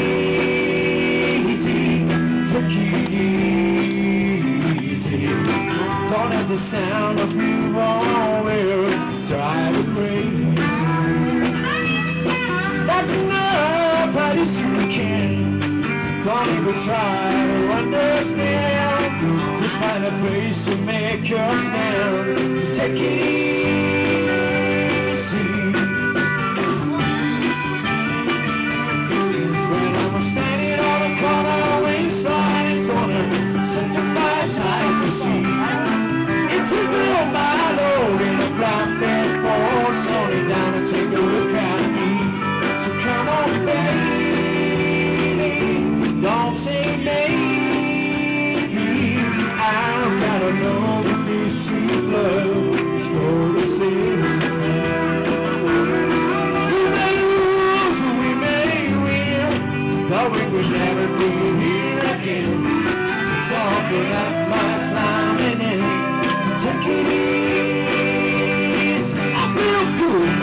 easy, took it easy. Don't have the sound of you always drive it crazy. Like enough, I just you can. Don't even try to understand. Just find a place to make your stand. Take it easy. When I'm standing on a corner, waistline, it's on her such a fine sight to see. It's a girl, my lord, in a black bed for slow it down and take a look at me. So come on, baby. Don't say maybe. I've gotta know that this sweet love love's gonna sing. We may lose, we may win, but we will never be here again. Something that might climbing in to take it easy. I feel good.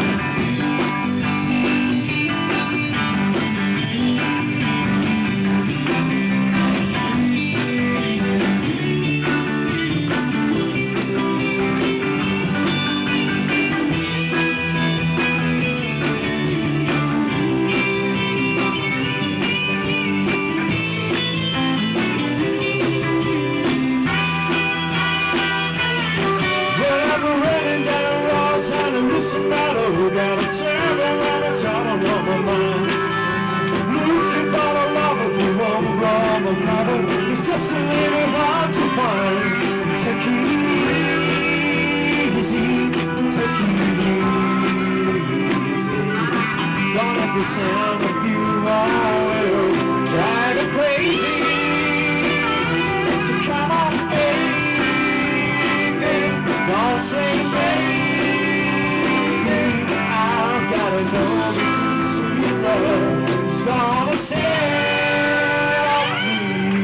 Got a terrible and a trouble on my mind. Looking for the love if you want to rob a lover. It's just a little hard to find. Take it easy, take it easy. Don't let the sound of you all drive it crazy. So come on, baby, don't say baby. Gotta know that sweet love is gonna set me.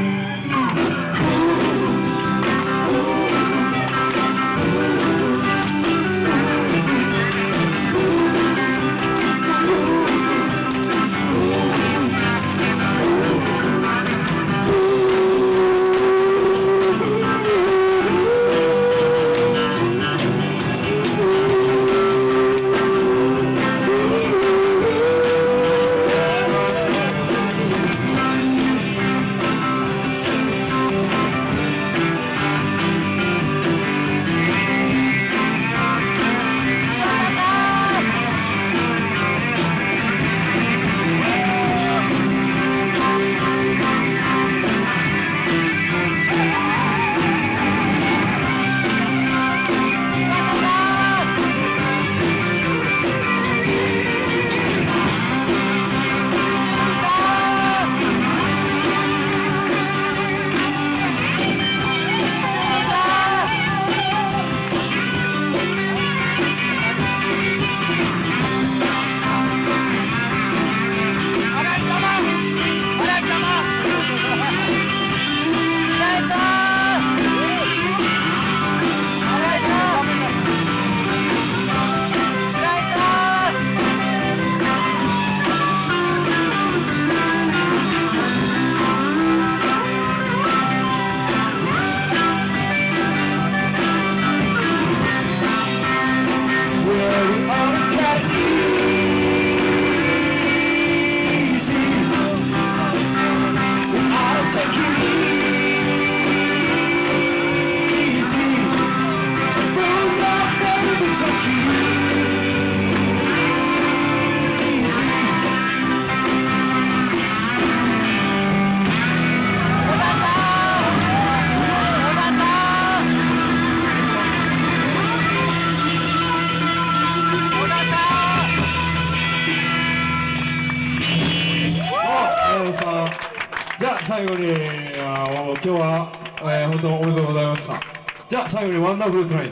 じゃあ最後にあ今日は、えー、本当おめでとうございました。じゃあ最後にワンダフルトライン。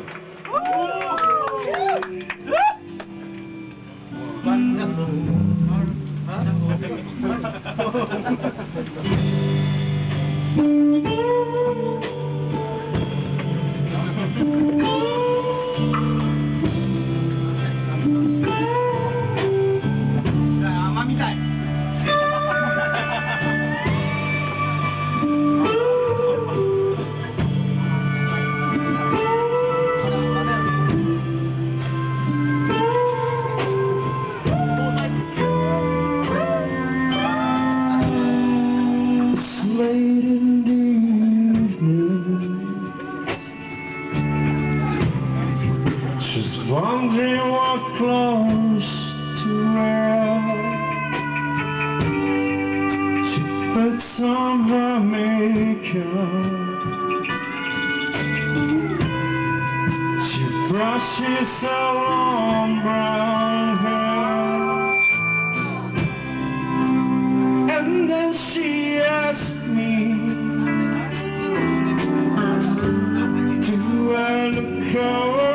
ワンダフル。Wondering what close to wear. She puts on her makeup. She brushes her long brown hair, and then she asked me, do I look how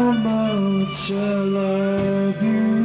how much I love you.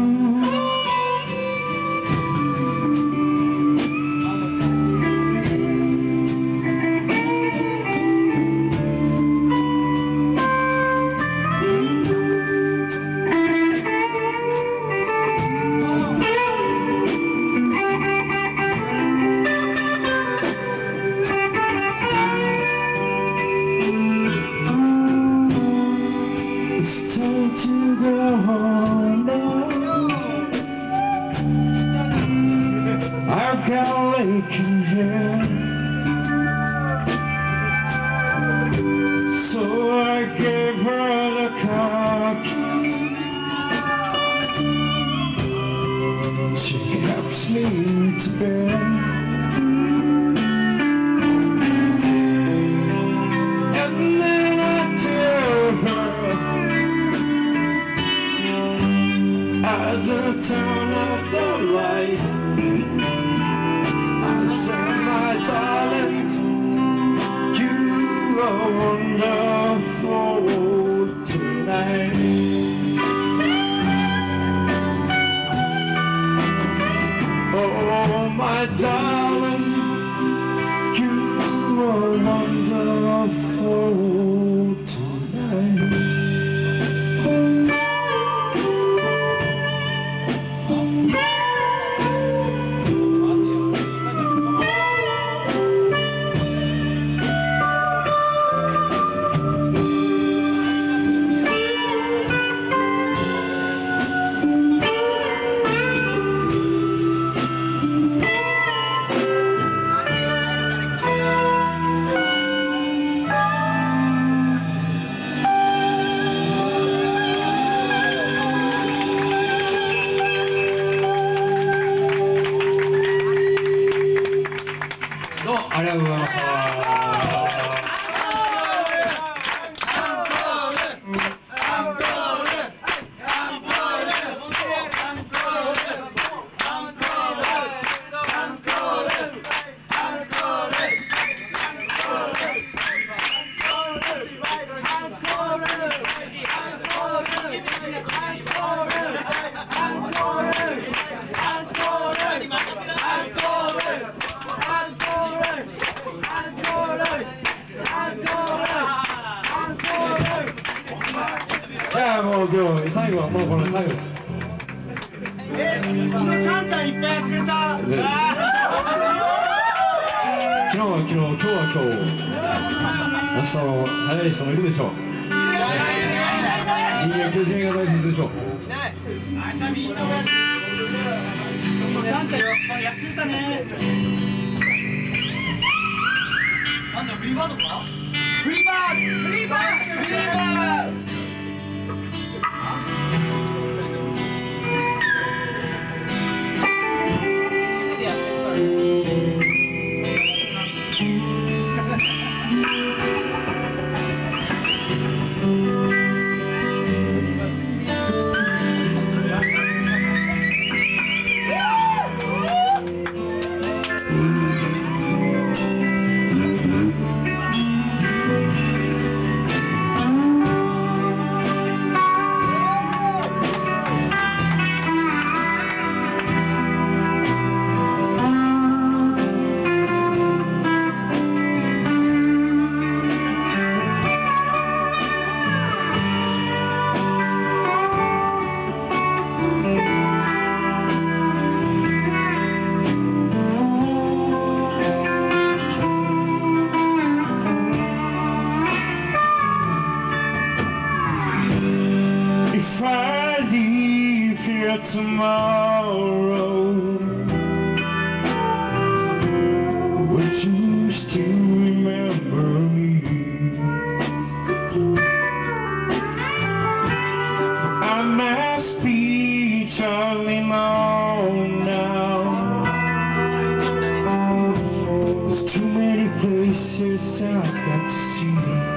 It's time to go home now. I've got a lake in here, so I gave her the car key. She helps me to bed, and then I tell her, as I turn out the lights, I said, my darling, you are wonderful tonight. Oh, my darling, you are wonderful tonight.どうもありがとうございました。じゃあもう今日最後はもうこれ最後です。 え、昨日さんちゃんいっぱいやってくれた。 で昨日は昨日、今日は今日、明日も早い人もいるでしょう。人間けじめが大切でしょう。 さんちゃんやってくれたね。なんだフリーバードか？フリーバード、フリーバード、フリーバード。 If I leave here tomorrow, would you still remember me? For I must be traveling on now. There's too many places I've got to see.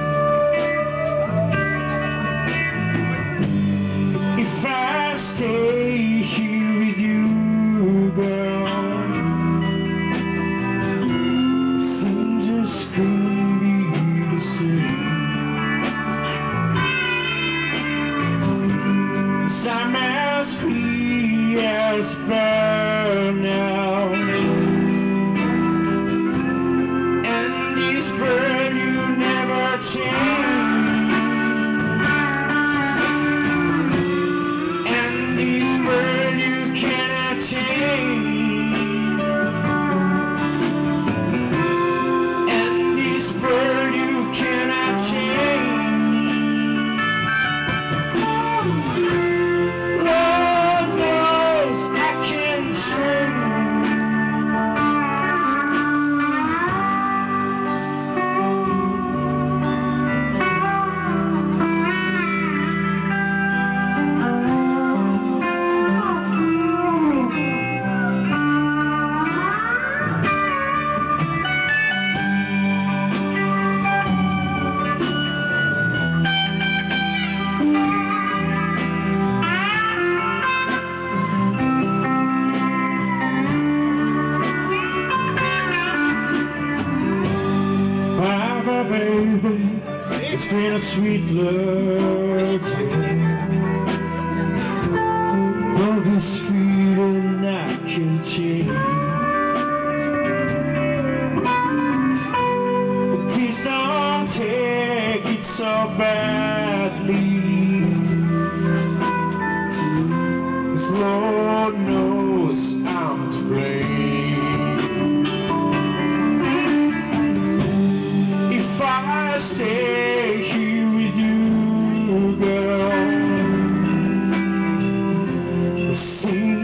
If I stay here with you, girl, things just couldn't be the same. fires burn out, and this burn you never change, and this burn you cannot change, and this burn you cannot change. Baby, it's been a sweet love for this feeling I can change. Please don't take it so badly, 'cause Lord knows I'm to blame. If I stay here with you, girl, sing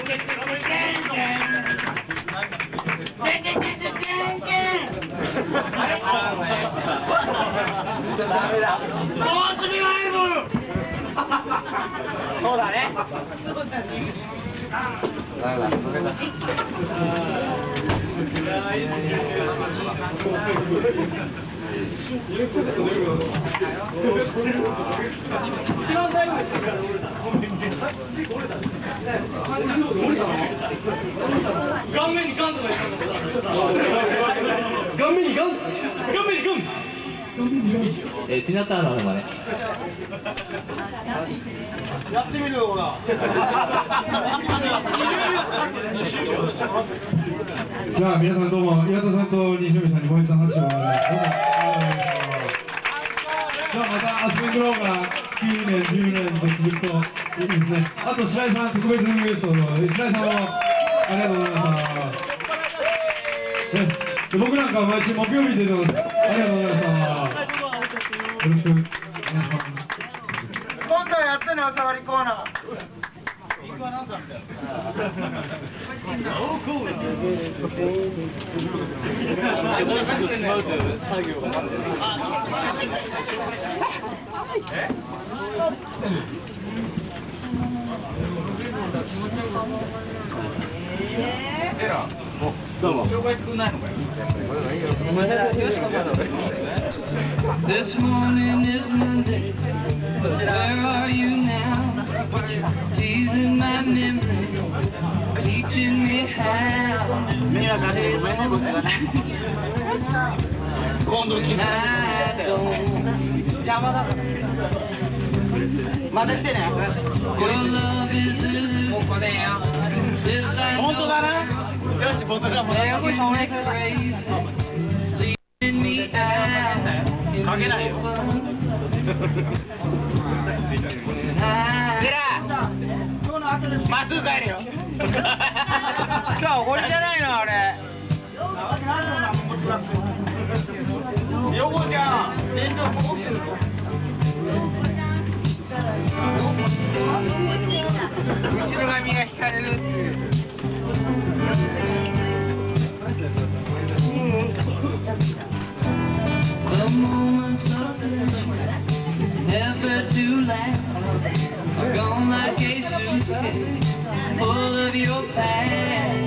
そうだね。 顔面にガンとか言ったの。 顔面にガン顔面にガンえー、ティナターナの真似やってみるよほらじゃあ皆さんどうも岩田さんと西野さんにもう一度拍手をお願いします。じゃあまたアスペングローがきゅうねんじゅうねんと続くといいですね。あと白井さん特別ゲストの白井さんもありがとうございました、ね、で僕なんか毎週木曜日に出てます。ありがとうございました。よろしくお願いします。 今度はやってねおさわりコーナーどうも。紹介作んないのかよ。お前らよろしくお願いします。This morning is Monday. Where are you now? Teasing my memory, teaching me how. 迷惑かけてごめんね僕がね。今度来ない。邪魔だ。また来てね。ここでよ。本当だな。よし、僕がもうかけないよ。ゼラまっすぐ帰るよ。今日はこれじゃないの俺。横ちゃん天井ここ来てる。後ろ髪が引かれるっつう。The moments of pleasure never do last. Are gone like a suitcase full of your past.